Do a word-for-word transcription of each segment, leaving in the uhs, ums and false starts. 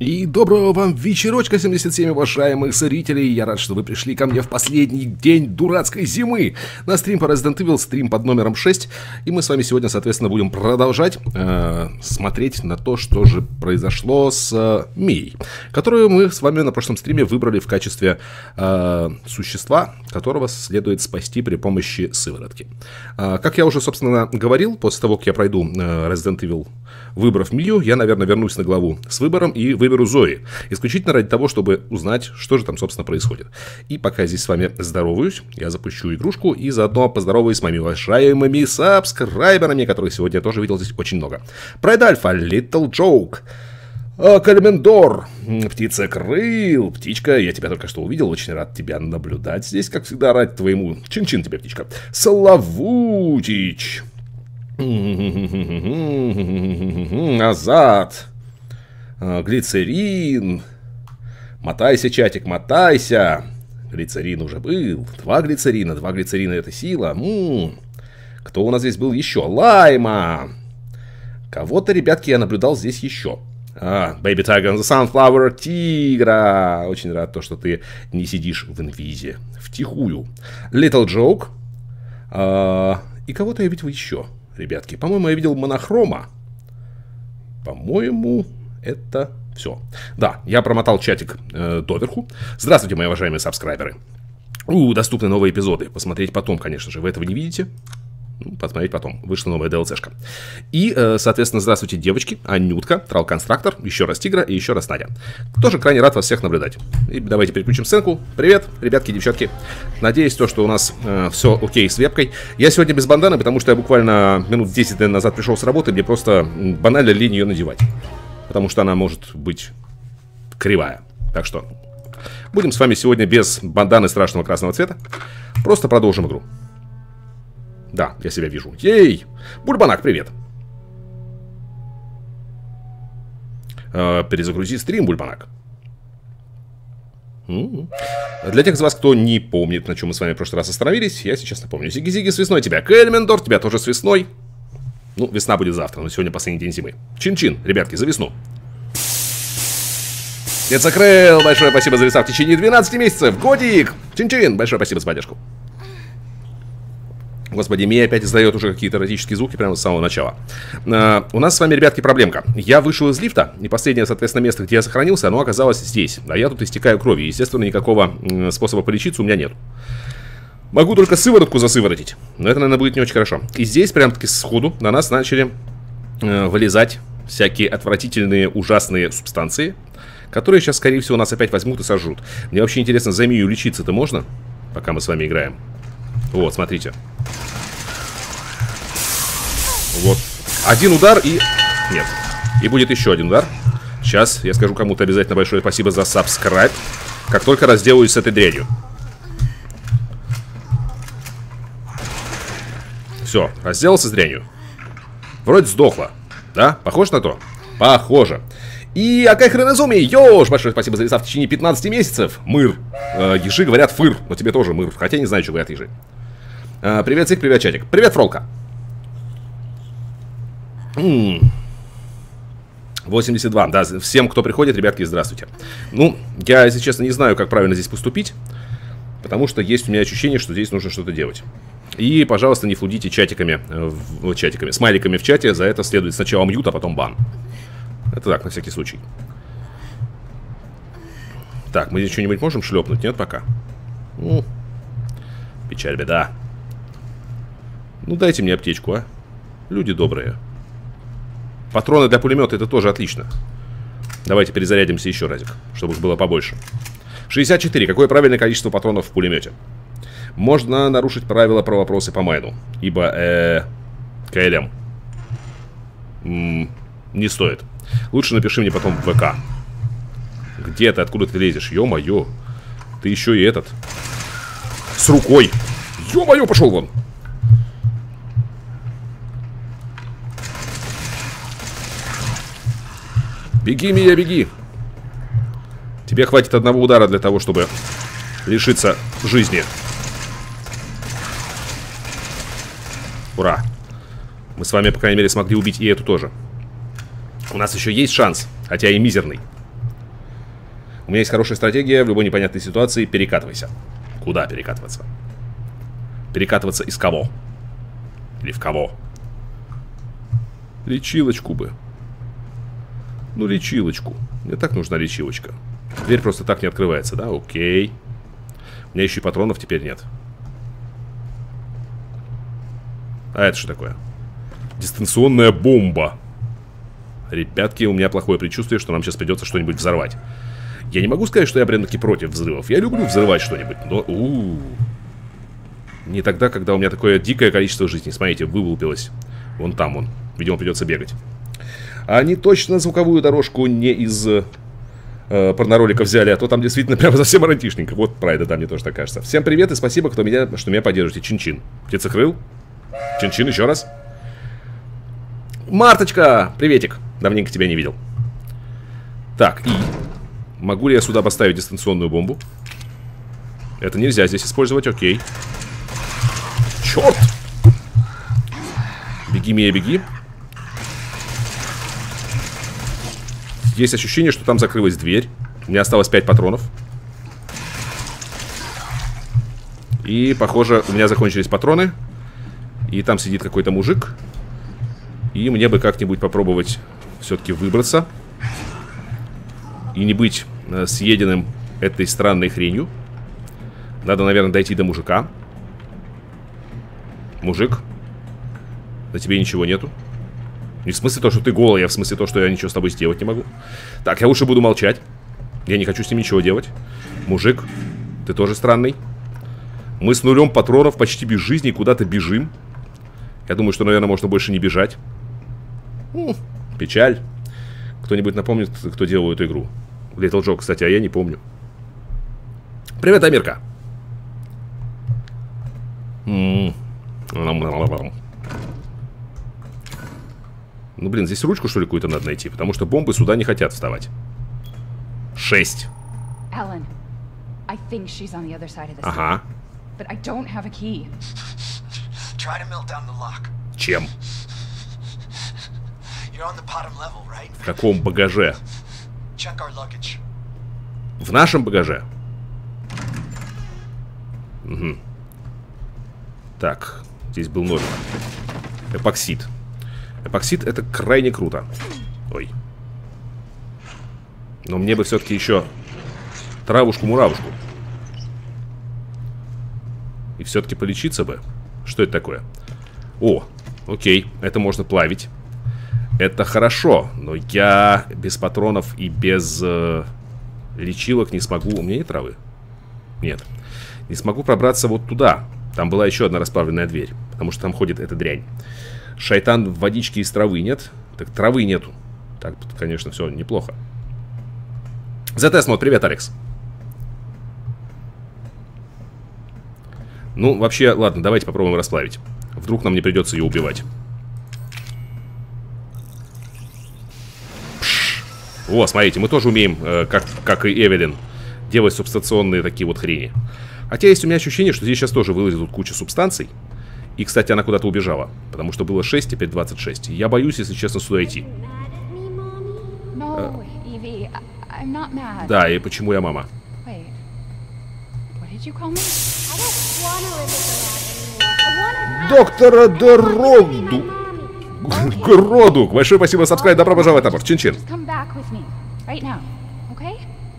И доброго вам вечерочка, семьдесят семь, уважаемых зрителей. Я рад, что вы пришли ко мне в последний день дурацкой зимы на стрим по Resident Evil, стрим под номером шесть. И мы с вами сегодня, соответственно, будем продолжать э, смотреть на то, что же произошло с э, Мией, которую мы с вами на прошлом стриме выбрали в качестве э, существа, которого следует спасти при помощи сыворотки. Э, как я уже, собственно, говорил, после того, как я пройду э, Resident Evil, выбрав Мию, я, наверное, вернусь на главу с выбором и выберу Зои. Исключительно ради того, чтобы узнать, что же там, собственно, происходит. И пока я здесь с вами здороваюсь, я запущу игрушку и заодно поздороваюсь с моими уважаемыми сабскрайберами, которых сегодня я тоже видел здесь очень много. Прайд Альфа, Little Joke, Кальмендор, Птицекрыл, Птичка, я тебя только что увидел, очень рад тебя наблюдать здесь, как всегда, рад твоему... Чин-чин тебе, Птичка. Славутич, Назад, Глицерин, мотайся, чатик, мотайся. Глицерин уже был. Два глицерина, два глицерина — это сила. М-м. Кто у нас здесь был еще? Лайма. Кого-то, ребятки, я наблюдал здесь еще. А, Baby Tiger the Sunflower, Тигра. Очень рад то, что ты не сидишь в инвизе. Втихую. Little Joke. А, и кого-то я видел еще, ребятки. По-моему, я видел Монохрома. По-моему... Это все. Да, я промотал чатик э, доверху. Здравствуйте, мои уважаемые сабскрайберы. У, доступны новые эпизоды. Посмотреть потом, конечно же. Вы этого не видите? Ну, посмотреть потом. Вышла новая ДЛЦшка. И, э, соответственно, здравствуйте, девочки. Анютка, Трал-конструктор, еще раз Тигра и еще раз Надя. Тоже крайне рад вас всех наблюдать. И давайте переключим сценку. Привет, ребятки, девчатки. Надеюсь, то, что у нас э, все окей с вебкой. Я сегодня без банданы, потому что я буквально минут десять назад пришел с работы. Мне просто банально лень ее надевать. Потому что она может быть кривая. Так что будем с вами сегодня без банданы страшного красного цвета. Просто продолжим игру. Да, я себя вижу. Ей! Бульбанак, привет. Э, перезагрузи стрим, Бульбанак. М-м-м. Для тех из вас, кто не помнит, на чем мы с вами в прошлый раз остановились, я сейчас напомню. Зиги-зиги, с весной тебя. Кельмендор, тебя тоже с весной. Ну, весна будет завтра, но сегодня последний день зимы. Чин-чин, ребятки, за весну. Птицекрыл, большое спасибо за леса в течение двенадцати месяцев. Годик! Чин-чин, большое спасибо за поддержку. Господи, Мия опять издает уже какие-то эротические звуки прямо с самого начала. А, у нас с вами, ребятки, проблемка. Я вышел из лифта, и последнее, соответственно, место, где я сохранился, оно оказалось здесь. А я тут истекаю кровью. Естественно, никакого способа полечиться у меня нет. Могу только сыворотку засыворотить. Но это, наверное, будет не очень хорошо. И здесь, прям-таки сходу, на нас начали э, вылезать всякие отвратительные, ужасные субстанции, которые сейчас, скорее всего, нас опять возьмут и сожрут. Мне вообще интересно, за Мию лечиться-то можно? Пока мы с вами играем. Вот, смотрите. Вот. Один удар и... Нет. И будет еще один удар. Сейчас я скажу кому-то обязательно большое спасибо за сабскрайб, как только разделаюсь с этой дрянью. Все, разделался с дрянью. Вроде сдохла. Да? Похож на то? Похоже. И Акай Хренозуми, ёж, большое спасибо за леса в течение пятнадцати месяцев. Мыр. Э, ежи говорят фыр, но тебе тоже мыр. Хотя не знаю, что говорят ежи. Э, привет, Цик, привет, чатик. Привет, Фролка. М-м. восемьдесят два. Да, всем, кто приходит, ребятки, здравствуйте. Ну, я, если честно, не знаю, как правильно здесь поступить. Потому что есть у меня ощущение, что здесь нужно что-то делать. И, пожалуйста, не флудите чатиками, э, чатиками, смайликами в чате. За это следует сначала мьют, а потом бан. Это так, на всякий случай. Так, мы здесь что-нибудь можем шлепнуть? Нет пока? Ну, печаль, беда. Ну, дайте мне аптечку, а. Люди добрые. Патроны для пулемета — это тоже отлично. Давайте перезарядимся еще разик, чтобы уж было побольше. шестьдесят четыре. Какое правильное количество патронов в пулемете? Можно нарушить правила про вопросы по майну. Ибо, э, КЛМ. М-м, не стоит. Лучше напиши мне потом в ВК. Где ты? Откуда ты лезешь? Ё-моё. Ты еще и этот. С рукой. Ё-моё, пошел вон. Беги, Мия, беги. Тебе хватит одного удара для того, чтобы лишиться жизни. Ура. Мы с вами, по крайней мере, смогли убить и эту тоже. У нас еще есть шанс, хотя и мизерный. У меня есть хорошая стратегия в любой непонятной ситуации. Перекатывайся. Куда перекатываться? Перекатываться из кого? Или в кого? Лечилочку бы. Ну, лечилочку. Мне так нужна лечилочка. Дверь просто так не открывается, да? Окей. У меня еще и патронов теперь нет. А это что такое? Дистанционная бомба. Ребятки, у меня плохое предчувствие, что нам сейчас придется что-нибудь взорвать. Я не могу сказать, что я прям-таки против взрывов. Я люблю взрывать что-нибудь, но... У-у-у. Не тогда, когда у меня такое дикое количество жизней. Смотрите, выволпилось. Вон там он. Видимо, придется бегать. Они точно звуковую дорожку не из э, порноролика взяли, а то там действительно прямо совсем романтичненько. Вот про это, да, мне тоже так кажется. Всем привет и спасибо, кто меня, что меня поддерживаете. Чин-чин. Птицекрыл. Чин-чин еще раз. Марточка! Приветик. Давненько тебя не видел. Так, и... Могу ли я сюда поставить дистанционную бомбу? Это нельзя здесь использовать, окей. Черт! Беги, Мия, беги. Есть ощущение, что там закрылась дверь. У меня осталось пять патронов. И, похоже, у меня закончились патроны. И там сидит какой-то мужик. И мне бы как-нибудь попробовать все-таки выбраться. И не быть э, съеденным этой странной хренью. Надо, наверное, дойти до мужика. Мужик, на тебе ничего нету. Не в смысле то, что ты голый, а в смысле то, что я ничего с тобой сделать не могу. Так, я лучше буду молчать. Я не хочу с ним ничего делать. Мужик, ты тоже странный. Мы с нулем патронов, почти без жизни, куда-то бежим. Я думаю, что, наверное, можно больше не бежать. М-м, печаль. Кто-нибудь напомнит, кто делал эту игру? Little Joe, кстати, а я не помню. Привет, Амирка. М-м. Ну, блин, здесь ручку, что ли, какую-то надо найти, потому что бомбы сюда не хотят вставать. Шесть. Ellen, I think she's on the other side of the Ага. but I don't have a key. Try to melt down the lock. Чем? You're on the bottom level, right? В каком багаже? Check our luggage. В нашем багаже. Угу. Так, здесь был номер. Эпоксид. Эпоксид — это крайне круто. Ой. Но мне бы все-таки еще травушку-муравушку. И все-таки полечиться бы. Что это такое? О, окей, это можно плавить. Это хорошо, но я без патронов и без э, лечилок не смогу. У меня нет травы? Нет. Не смогу пробраться вот туда. Там была еще одна расплавленная дверь, потому что там ходит эта дрянь. Шайтан в водичке из травы нет. Так травы нету. Так, конечно, все неплохо. ЗТ Смот, привет, Алекс. Ну, вообще, ладно, давайте попробуем расплавить. Вдруг нам не придется ее убивать. Пш. О, смотрите, мы тоже умеем, э, как, как и Эвелин, делать субстанционные такие вот хрени. Хотя есть у меня ощущение, что здесь сейчас тоже вылезет тут куча субстанций. И, кстати, она куда-то убежала. Потому что было шесть, теперь двадцать шесть. Я боюсь, если честно, сюда идти. No, Evie, I- I'm not mad. Да, и почему я мама? Wait, what did you call me? I don't want to live with her anymore. I want to Доктора Дороду. Гроду. Большое спасибо за сабскрайб. Добро пожаловать, Табор. Чин-чин. Just come back with me right now, okay?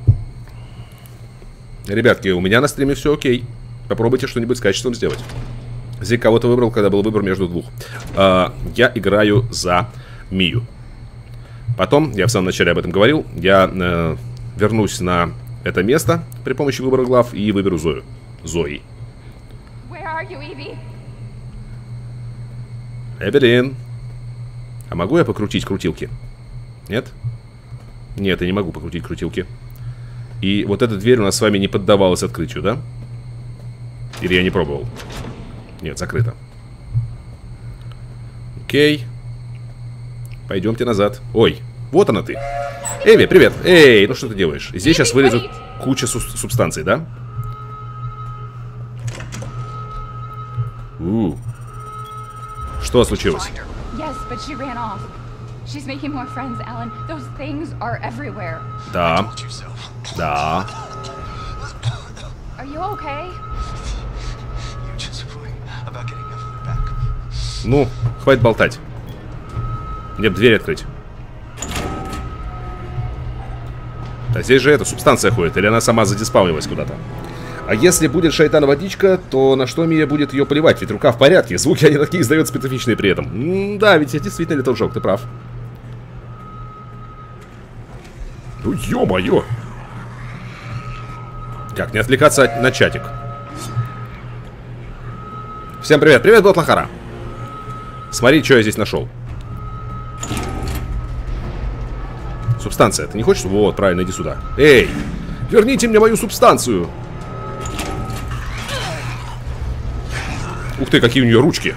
Ребятки, у меня на стриме все окей. Попробуйте что-нибудь с качеством сделать. Зик кого-то выбрал, когда был выбор между двух. А, я играю за Мию. Потом, я в самом начале об этом говорил, я э, вернусь на это место при помощи выбора глав и выберу Зою. Зои. Where are you, Evie? Эвелин. А могу я покрутить крутилки? Нет? Нет, я не могу покрутить крутилки. И вот эта дверь у нас с вами не поддавалась открытию, да? Или я не пробовал? Нет, закрыто. Окей. Пойдемте назад. Ой, вот она ты. Эви, привет. Эй, ну что ты делаешь? Здесь сейчас вылезут куча су субстанций, да? У. Что случилось? Yes, but she ran off. She's making more friends, Alan. Those things are everywhere. Да. Told you so. Да. Are you okay? You just worry about getting Evelyn back. Ну, хватит болтать. Мне бы дверь открыть. А здесь же эта субстанция ходит, или она сама задиспаунилась куда-то? А если будет шайтан-водичка, то на что Мия будет ее поливать? Ведь рука в порядке, звуки они такие издают специфичные при этом. М да, ведь я действительно Литл Джок, ты прав. Ну ё-моё! Как, не отвлекаться на чатик? Всем привет, привет, Блатлахара. Смотри, что я здесь нашел. Субстанция, ты не хочешь? Вот, правильно, иди сюда. Эй, верните мне мою субстанцию. Ух ты, какие у нее ручки.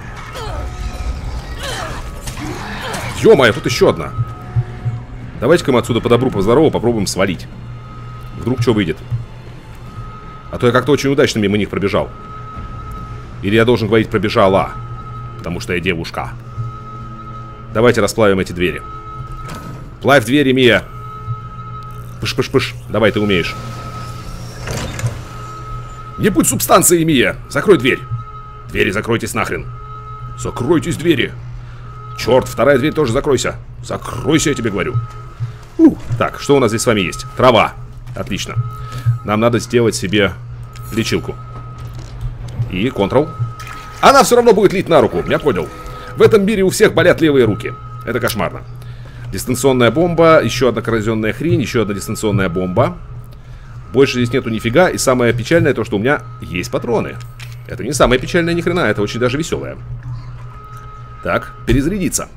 Ё-моё, тут еще одна. Давайте-ка мы отсюда по добру, по здорову попробуем свалить. Вдруг что выйдет. А то я как-то очень удачно мимо них пробежал. Или я должен говорить пробежала, потому что я девушка. Давайте расплавим эти двери. Плавь двери, Мия. Пыш-пыш-пыш. Давай, ты умеешь. Не будь субстанцией, Мия. Закрой дверь. Двери закройтесь нахрен. Закройтесь двери. Черт, вторая дверь тоже закройся. Закройся, я тебе говорю. У, так, что у нас здесь с вами есть? Трава. Отлично. Нам надо сделать себе лечилку. И Ctrl. Она все равно будет лить на руку, я понял. В этом мире у всех болят левые руки. Это кошмарно. Дистанционная бомба, еще одна коррозионная хрень, еще одна дистанционная бомба. Больше здесь нету нифига. И самое печальное то, что у меня есть патроны. Это не самое печальное ни хрена, это очень даже веселое. Так, перезарядиться.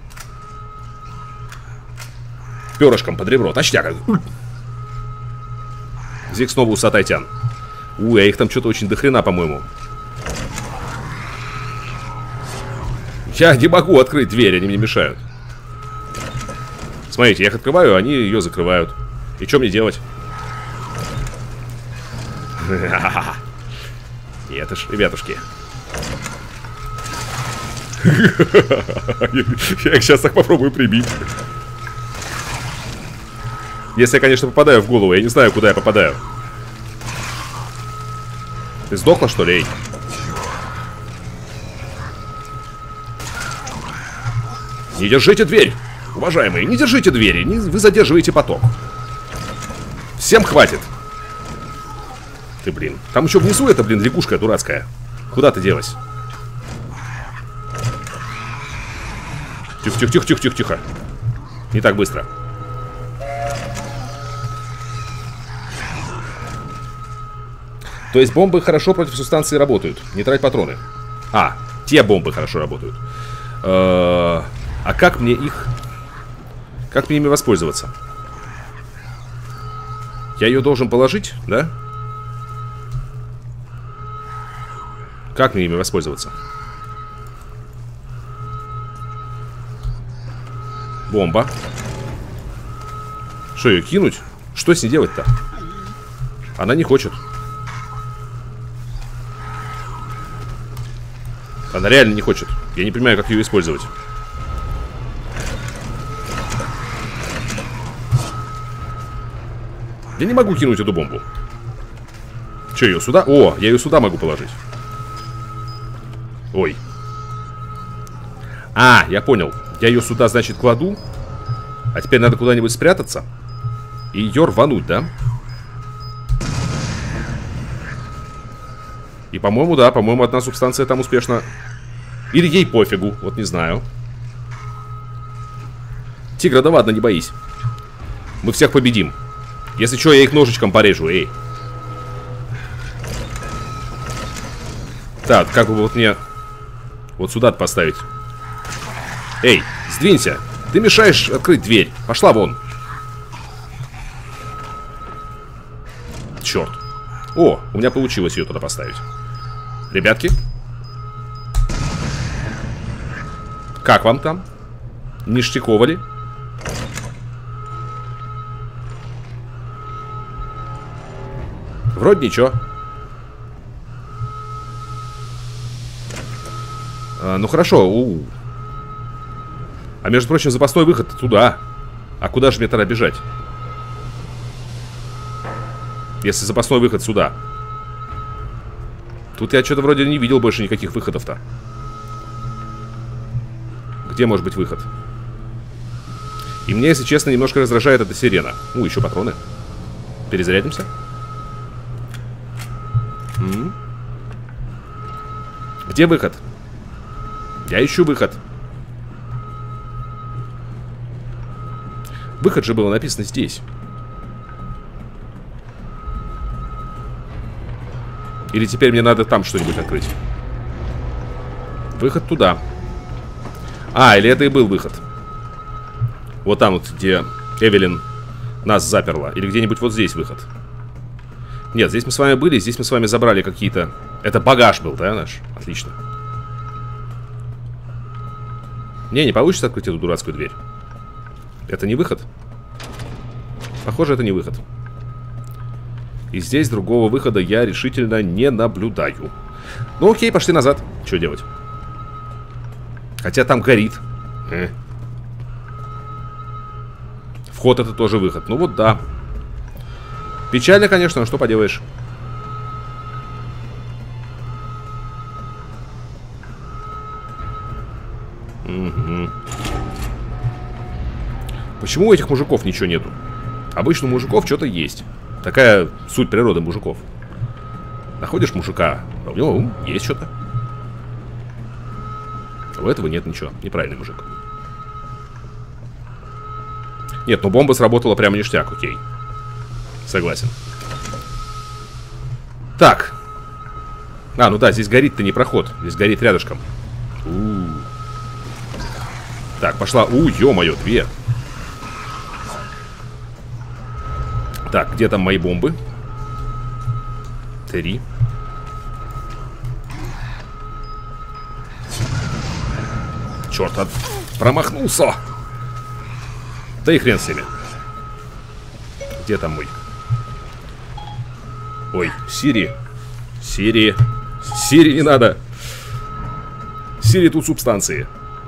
Перышком под ребро, точняк. Зиг снова усатайтян. У, а их там что-то очень дохрена, по-моему. Я не могу открыть дверь, они мне мешают. Смотрите, я их открываю, они ее закрывают. И что мне делать? И это ж, ребятушки. Я их сейчас так попробую прибить. Если я, конечно, попадаю в голову. Я не знаю, куда я попадаю. Ты сдохла, что ли, эй? Не держите дверь! Уважаемые, не держите двери, не, вы задерживаете поток. Всем хватит. Ты, блин. Там еще внизу эта, блин, лягушка дурацкая. Куда ты делась? Тихо-тихо-тихо-тихо-тихо. Не так быстро. То есть бомбы хорошо против субстанции работают. Не трать патроны. А, те бомбы хорошо работают. А как мне их... Как мне ими воспользоваться? Я ее должен положить, да? Как мне ими воспользоваться? Бомба. Что, ее кинуть? Что с ней делать-то? Она не хочет. Она реально не хочет. Я не понимаю, как ее использовать. Я не могу кинуть эту бомбу. Че, ее сюда? О, я ее сюда могу положить. Ой. А, я понял. Я ее сюда, значит, кладу. А теперь надо куда-нибудь спрятаться. И ее рвануть, да? И, по-моему, да, по-моему, одна субстанция там успешно... Или ей пофигу, вот не знаю. Тигра, да ладно, не боись. Мы всех победим. Если что, я их ножичком порежу, эй. Так, как бы вот мне... Вот сюда поставить. Эй, сдвинься. Ты мешаешь открыть дверь. Пошла вон. Черт. О, у меня получилось ее туда поставить. Ребятки. Как вам там? Ништяково ли? Вроде ничего. А, ну хорошо. У -у. А между прочим, запасной выход туда. А куда же мне тогда бежать? Если запасной выход сюда. Тут я что-то вроде не видел больше никаких выходов-то. Где может быть выход? И мне, если честно, немножко раздражает эта сирена. Ну, еще патроны. Перезарядимся. М-м. Где выход? Я ищу выход. Выход же было написано здесь. Или теперь мне надо там что-нибудь открыть? Выход туда. А, или это и был выход. Вот там вот, где Эвелин нас заперла. Или где-нибудь вот здесь выход. Нет, здесь мы с вами были, здесь мы с вами забрали какие-то... Это багаж был, да, наш? Отлично. Не, не получится открыть эту дурацкую дверь. Это не выход? Похоже, это не выход. И здесь другого выхода я решительно не наблюдаю. Ну окей, пошли назад. Что делать? Хотя там горит. Э. Вход это тоже выход. Ну вот да. Печально, конечно, но что поделаешь. Угу. Почему у этих мужиков ничего нету? Обычно у мужиков что-то есть. Такая суть природы мужиков. Находишь мужика, а у него есть что-то. А у этого нет ничего. Неправильный мужик. Нет, ну бомба сработала прямо ништяк, окей. Согласен. Так. А, ну да, здесь горит-то не проход. Здесь горит рядышком. У-у-у. Так, пошла. У, ё-моё, две. Так, где там мои бомбы? Три. Черт, от... промахнулся. Да и хрен с ними. Где там мой? Ой, Сири. Сири. Сири не надо. Сири тут субстанции.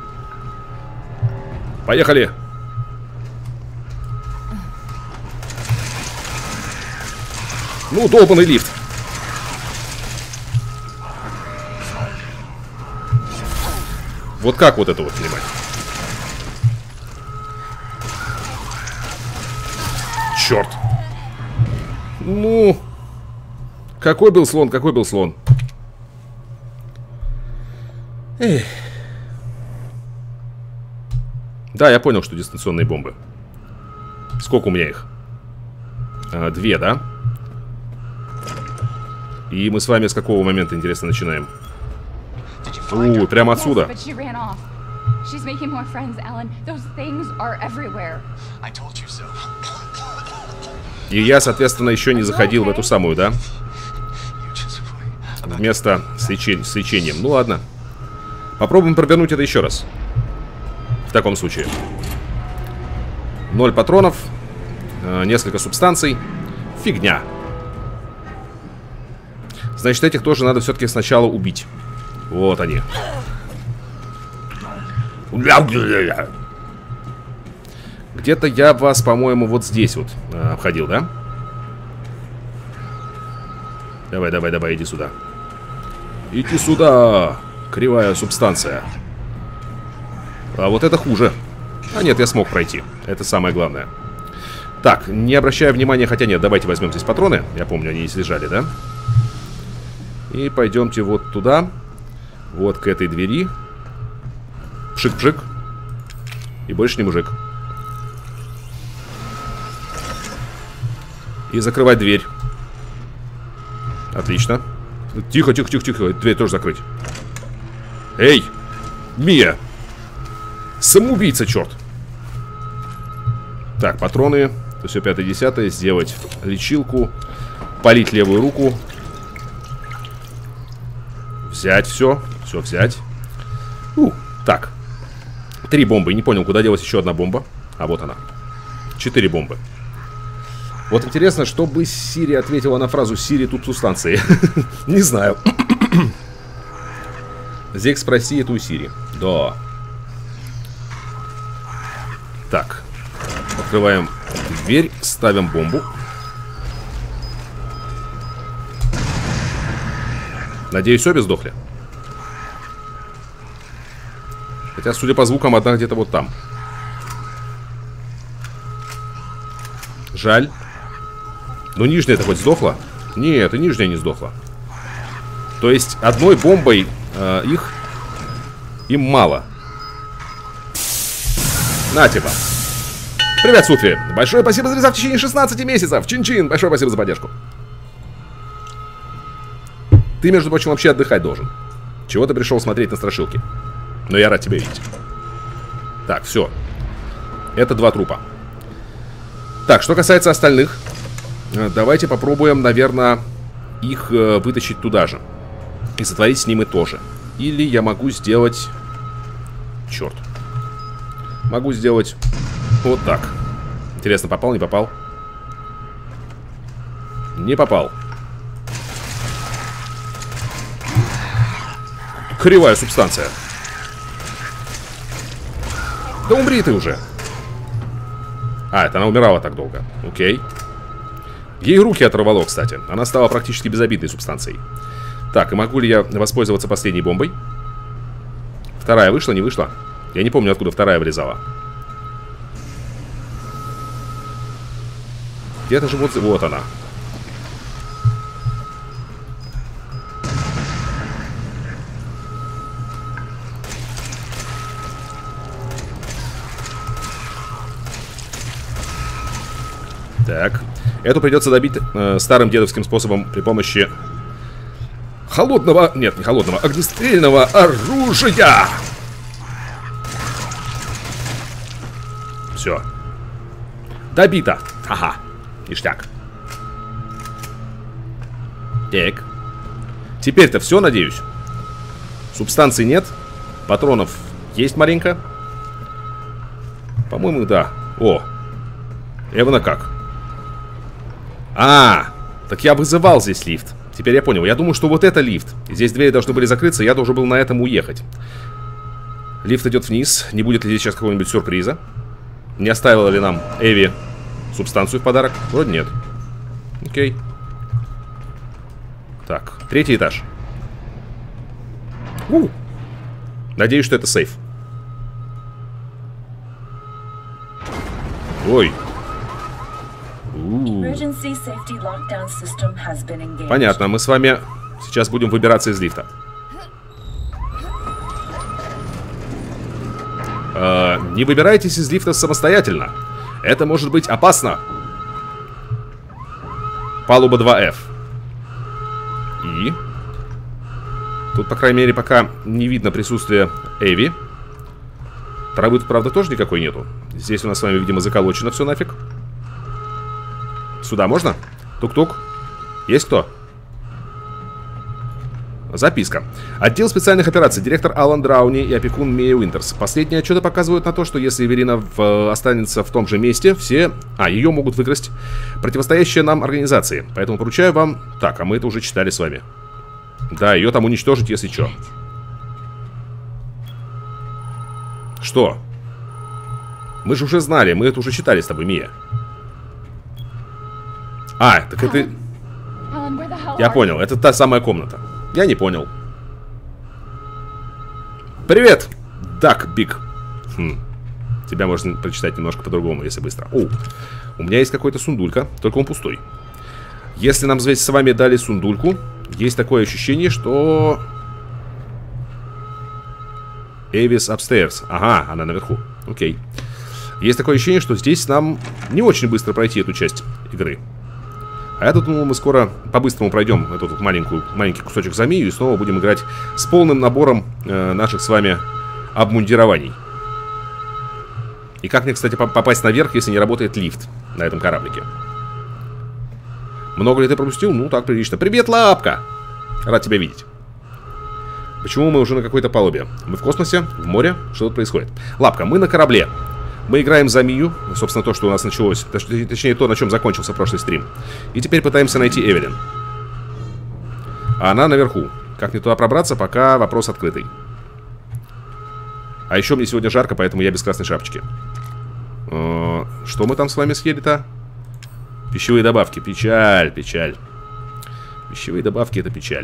Поехали. Ну, долбаный лифт. Вот как вот это вот понимать? Черт. Ну, какой был слон, какой был слон. Эх. Да, я понял, что дистанционные бомбы. Сколько у меня их? А, две, да? И мы с вами с какого момента, интересно, начинаем? У, прямо отсюда. И я, соответственно, еще не заходил в эту самую, да? Вместо с, лечи... с лечением. Ну ладно. Попробуем провернуть это еще раз. В таком случае. Ноль патронов. Э, несколько субстанций. Фигня. Значит, этих тоже надо все-таки сначала убить. Вот они. Где-то я вас, по-моему, вот здесь вот э, обходил, да? Давай, давай, давай, иди сюда. Иди сюда. Кривая субстанция. А вот это хуже. А нет, я смог пройти. Это самое главное. Так, не обращая внимания, хотя нет, давайте возьмем здесь патроны. Я помню, они здесь лежали, да? И пойдемте вот туда. Вот к этой двери. Пшик-пшик. И больше не мужик. И закрывать дверь. Отлично. Тихо, тихо, тихо, тихо. Дверь тоже закрыть. Эй! Мия! Самоубийца, черт! Так, патроны. То все пятое-десятое. Сделать лечилку. Полить левую руку. Взять все. Все взять. У, так. Три бомбы. Не понял, куда делась еще одна бомба. А вот она. Четыре бомбы. Вот интересно, что бы Сири ответила на фразу «Сири, тут субстанции». Не знаю. Зек, спроси это у Сири. Да. Так. Открываем дверь, ставим бомбу. Надеюсь, обе сдохли. Хотя, судя по звукам, одна где-то вот там. Жаль. Но нижняя-то хоть сдохла? Нет, и нижняя не сдохла. То есть одной бомбой э, их им мало. На тебе. Привет, Суфи. Большое спасибо за реза в течение шестнадцати месяцев. Чин-чин. Большое спасибо за поддержку. Ты, между прочим, вообще отдыхать должен. Чего ты пришел смотреть на страшилки? Но я рад тебя видеть. Так, все. Это два трупа. Так, что касается остальных, давайте попробуем, наверное, их э, вытащить туда же. И сотворить с ними тоже. Или я могу сделать... Черт. Могу сделать вот так. Интересно, попал, не попал? Не попал. Кривая субстанция. Да умри ты уже. А, это она умирала так долго. Окей. Ей руки оторвало, кстати. Она стала практически безобидной субстанцией. Так, и могу ли я воспользоваться последней бомбой? Вторая вышла, не вышла? Я не помню, откуда вторая вылезала. Где-то же вот... Вот она. Так. Эту придется добить э, старым дедовским способом при помощи холодного... Нет, не холодного, огнестрельного оружия! Все. Добито. Ага. Ништяк. Так. Теперь-то все, надеюсь. Субстанций нет. Патронов есть маленько. По-моему, да. О. Эвана как? А, так я вызывал здесь лифт. Теперь я понял. Я думаю, что вот это лифт. Здесь двери должны были закрыться, я должен был на этом уехать. Лифт идет вниз. Не будет ли здесь сейчас какого-нибудь сюрприза? Не оставила ли нам Эви субстанцию в подарок? Вроде нет. Окей. Так, третий этаж. У! Надеюсь, что это сейф. Ой. Понятно, мы с вами сейчас будем выбираться из лифта. э, Не выбирайтесь из лифта самостоятельно. Это может быть опасно. Палуба два эф. И тут, по крайней мере, пока не видно присутствия Эви. Травы тут, правда, тоже никакой нету. Здесь у нас с вами, видимо, заколочено все нафиг. Сюда можно? Тук-тук. Есть кто? Записка. Отдел специальных операций. Директор Алан Драуни и опекун Мия Уинтерс. Последние отчеты показывают на то, что если Эвелина в, останется в том же месте, все... А, ее могут выкрасть противостоящие нам организации. Поэтому поручаю вам... Так, а мы это уже читали с вами. Да, ее там уничтожить, если что. Что? Мы же уже знали, мы это уже читали с тобой, Мия. А, так это... Я понял, это та самая комната. Я не понял. Привет, Дак Биг. Хм. Тебя можно прочитать немножко по-другому, если быстро. О, у меня есть какой-то сундулька, только он пустой. Если нам здесь с вами дали сундульку, есть такое ощущение, что... Эвис upstairs. Ага, она наверху. Окей. Есть такое ощущение, что здесь нам не очень быстро пройти эту часть игры. А я тут думал, мы скоро по-быстрому пройдем этот вот маленькую, маленький кусочек за Мию и снова будем играть с полным набором э, наших с вами обмундирований. И как мне, кстати, попасть наверх, если не работает лифт на этом кораблике? Много ли ты пропустил? Ну, так, прилично. Привет, Лапка! Рад тебя видеть. Почему мы уже на какой-то палубе? Мы в космосе? В море? Что тут происходит? Лапка, мы на корабле. Мы играем за Мию. Собственно, то, что у нас началось. Точнее, то, на чем закончился прошлый стрим. И теперь пытаемся найти Эвелин. А она наверху. Как мне туда пробраться, пока вопрос открытый. А еще мне сегодня жарко, поэтому я без красной шапочки. Э, что мы там с вами съели-то? Пищевые добавки. Печаль, печаль. Пищевые добавки — это печаль.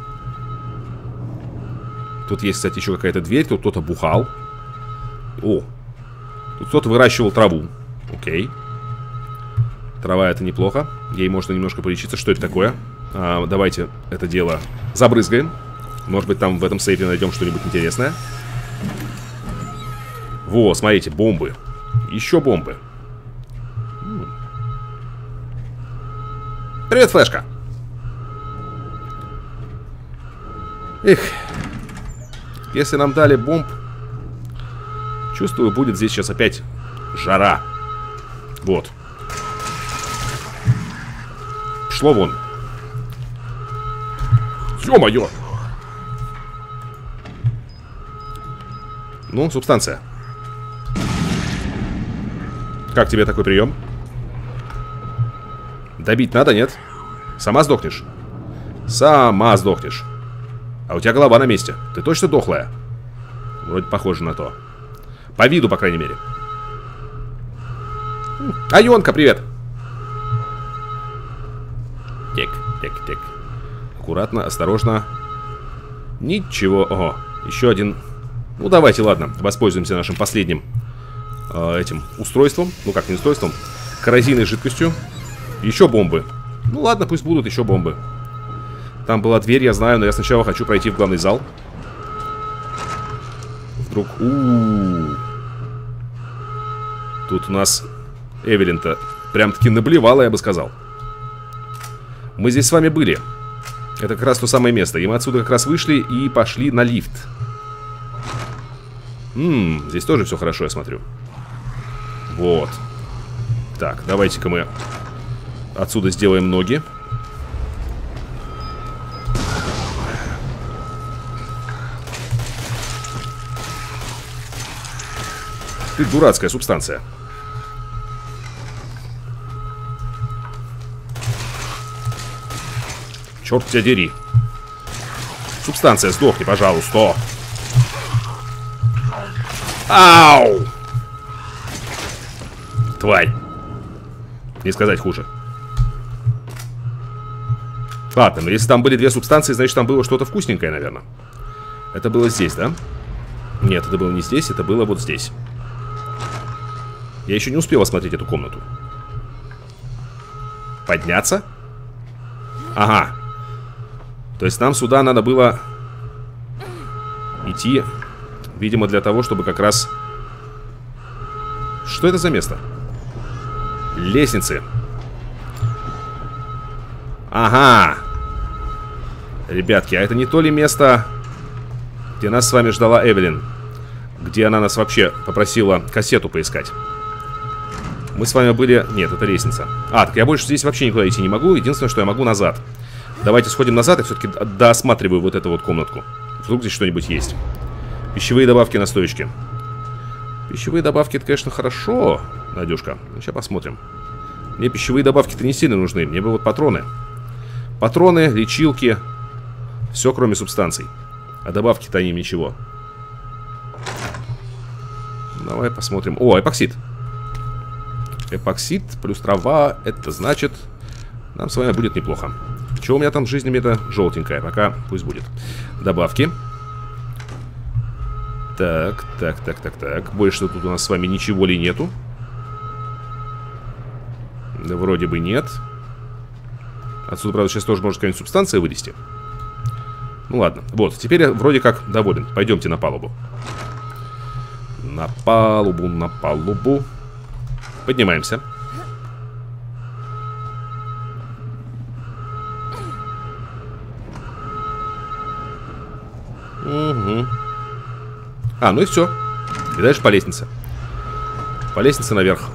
Тут есть, кстати, еще какая-то дверь. Тут кто-то бухал. О, тут кто-то выращивал траву. Окей. Трава — это неплохо. Ей можно немножко полечиться. Что это такое? А, давайте это дело забрызгаем. Может быть, там в этом сейфе найдем что-нибудь интересное. Во, смотрите, бомбы. Еще бомбы. Привет, флешка. Эх. Если нам дали бомб, чувствую, будет здесь сейчас опять жара. Вот. Шло вон. Ё-моё! Ну, субстанция. Как тебе такой прием? Добить надо, нет? Сама сдохнешь? Сама сдохнешь. А у тебя голова на месте. Ты точно дохлая? Вроде похоже на то. По виду, по крайней мере. Айонка, привет! Тек, тек, тек. Аккуратно, осторожно. Ничего. Ого, еще один. Ну, давайте, ладно, воспользуемся нашим последним э, этим устройством. Ну, как не устройством. Коррозийной жидкостью. Еще бомбы. Ну, ладно, пусть будут еще бомбы. Там была дверь, я знаю, но я сначала хочу пройти в главный зал. Вдруг... У-у-у. Тут у нас Эвелин-то прям-таки наблевала, я бы сказал. Мы здесь с вами были. Это как раз то самое место. И мы отсюда как раз вышли и пошли на лифт. Ммм, здесь тоже все хорошо, я смотрю. Вот. Так, давайте-ка мы отсюда сделаем ноги. Ты дурацкая субстанция. Черт тебя дери. Субстанция, сдохни, пожалуйста. Ау! Тварь. Не сказать хуже. Ладно, но если там были две субстанции, значит там было что-то вкусненькое, наверное. Это было здесь, да? Нет, это было не здесь, это было вот здесь. Я еще не успел осмотреть эту комнату. Подняться? Ага. То есть нам сюда надо было идти, видимо, для того, чтобы как раз... Что это за место? Лестницы. Ага. Ребятки, а это не то ли место, где нас с вами ждала Эвелин? Где она нас вообще попросила кассету поискать? Мы с вами были... Нет, это лестница. А, так я больше здесь вообще никуда идти не могу. Единственное, что я могу назад. Давайте сходим назад и все-таки доосматриваю вот эту вот комнатку. Вдруг здесь что-нибудь есть. Пищевые добавки на стоечке. Пищевые добавки, это, конечно, хорошо, Надюшка. Сейчас посмотрим. Мне пищевые добавки-то не сильно нужны. Мне бы вот патроны. Патроны, лечилки. Все, кроме субстанций. А добавки-то они ничего. Давай посмотрим. О, эпоксид. Эпоксид плюс трава. Это значит, нам с вами будет неплохо. Что у меня там с жизнями? Это желтенькая. Пока пусть будет. Добавки. Так, так, так, так, так. Больше тут у нас с вами ничего ли нету? Да вроде бы нет. Отсюда, правда, сейчас тоже может какая-нибудь субстанция вылезти. Ну ладно. Вот, теперь я вроде как доволен. Пойдемте на палубу. На палубу, на палубу. Поднимаемся. Угу. А, ну и все. И дальше по лестнице. По лестнице наверх.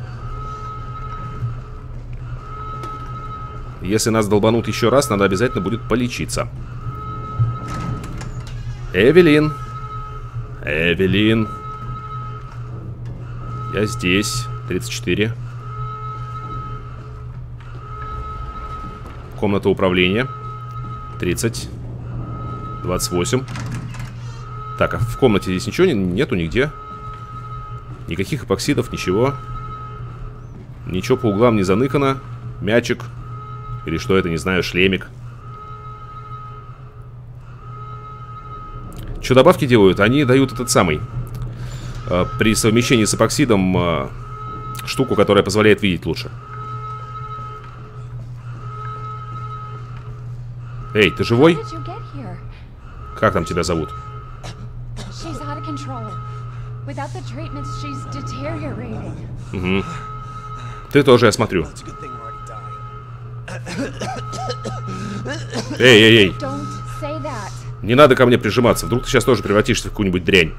Если нас долбанут еще раз, надо обязательно будет полечиться. Эвелин. Эвелин. Я здесь. тридцать четыре. Комната управления. тридцать. двадцать восемь. Так, а в комнате здесь ничего нету нигде. Никаких эпоксидов, ничего. Ничего по углам не заныкано. Мячик. Или что это, не знаю, шлемик. Что добавки делают? Они дают этот самый э, при совмещении с эпоксидом э, штуку, которая позволяет видеть лучше. Эй, ты живой? Как там тебя зовут? Угу. Ты тоже, я смотрю. Эй, эй, эй. Не надо ко мне прижиматься. Вдруг ты сейчас тоже превратишься в какую-нибудь дрянь.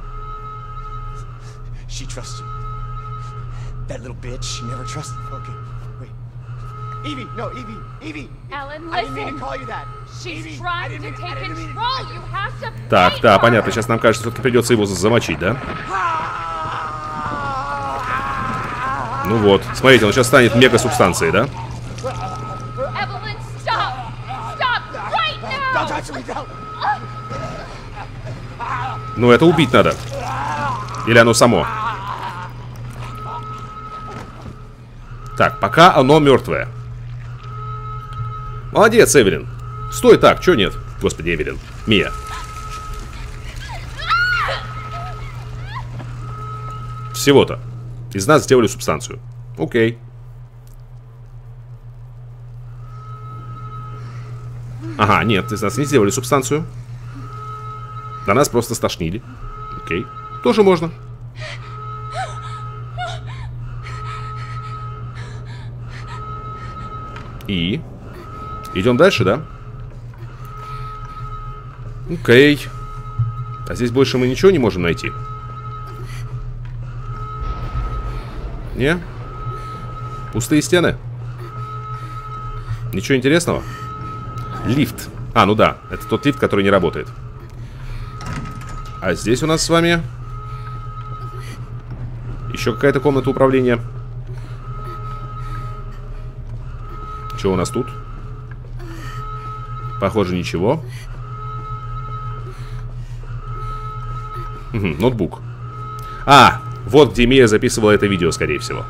Так, да, понятно. Сейчас нам кажется, все-таки придется его замочить, да? Ну вот. Смотрите, он сейчас станет мега-субстанцией, да? Ну, это убить надо. Или оно само? Так, пока оно мертвое. Молодец, Эвелин. Стой так, чё нет? Господи, Эвелин. Мия. Всего-то. Из нас сделали субстанцию. Окей. Ага, нет, из нас не сделали субстанцию. На нас просто стошнили. Окей. Тоже можно. И? Идем дальше, да? Окей. А здесь больше мы ничего не можем найти? Не? Пустые стены? Ничего интересного? Лифт. А, ну да, это тот лифт, который не работает. А здесь у нас с вами еще какая-то комната управления. Что у нас тут? Похоже, ничего. Угу, ноутбук. А, вот где Мия записывала это видео, скорее всего.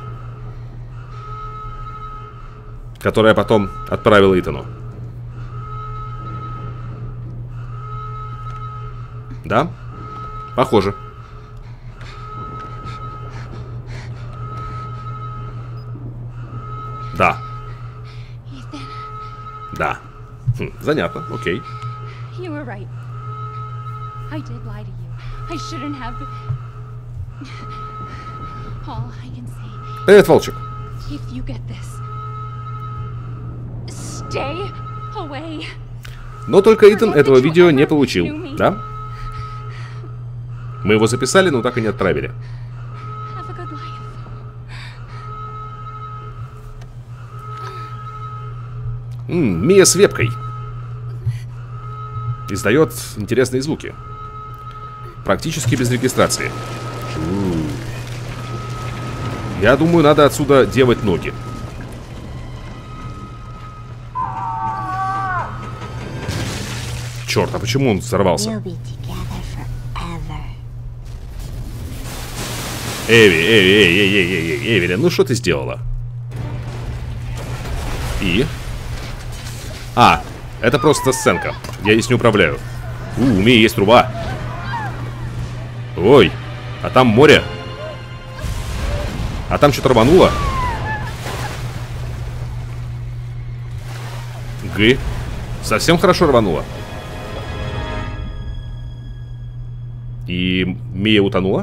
Которое потом отправила Итану. Да? Похоже. Да. Да. Хм, занятно, окей. Привет, Волчик. Но только Итан этого видео не получил, да? Мы его записали, но так и не отправили. М-м, Мия с вебкой. Издает интересные звуки. Практически без регистрации. У-у-у. Я думаю, надо отсюда делать ноги. Черт, а почему он взорвался? Эви, Эви, Эви, Эви, Эви, Эви, Эвелин, ну что ты сделала? И? А, это просто сценка. Я здесь не управляю. У, у Мии есть труба. Ой, а там море. А там что-то рвануло. Гы. Совсем хорошо рвануло. И Мия утонула?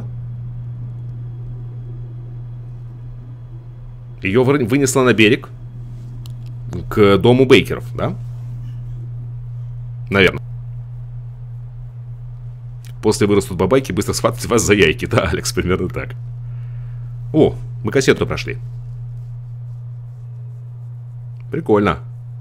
Ее вынесло на берег. К дому Бейкеров, да? Наверное. После вырастут бабайки, быстро схватывать вас за яйки. Да, Алекс, примерно так. О, мы кассету прошли. Прикольно.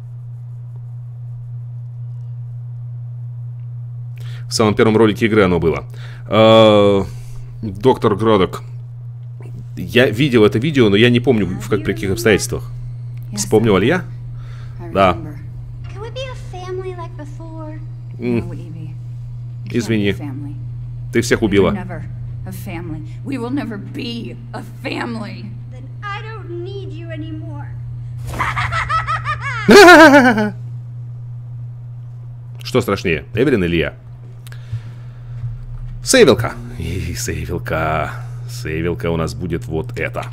В самом первом ролике игры оно было. Э-э- Доктор Гродок. Я видел это видео, но я не помню, в как, при каких обстоятельствах. Вспомнил ли я? Да. М. Извини. Ты всех убила. A family. We will never be a family. Then I don't need you anymore. Что страшнее, Эвелин или я? Сейвилка. И сейвилка. Сейвилка у нас будет вот это.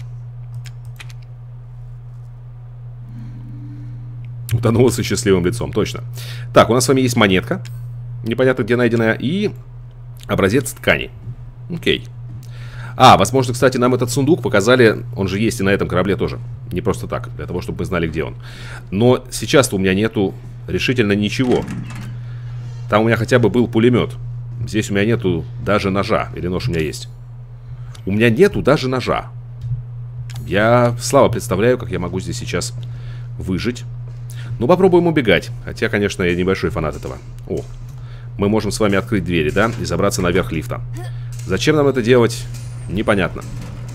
Утонула со счастливым лицом, точно. Так, у нас с вами есть монетка. Непонятно где найденная. И образец ткани. Окей. А, возможно, кстати, нам этот сундук показали. Он же есть и на этом корабле тоже. Не просто так, для того, чтобы мы знали, где он. Но сейчас-то у меня нету решительно ничего. Там у меня хотя бы был пулемет. Здесь у меня нету даже ножа. Или нож у меня есть. У меня нету даже ножа. Я слабо представляю, как я могу здесь сейчас выжить. Ну, попробуем убегать. Хотя, конечно, я небольшой фанат этого. О, мы можем с вами открыть двери, да? И забраться наверх лифта. Зачем нам это делать? Непонятно.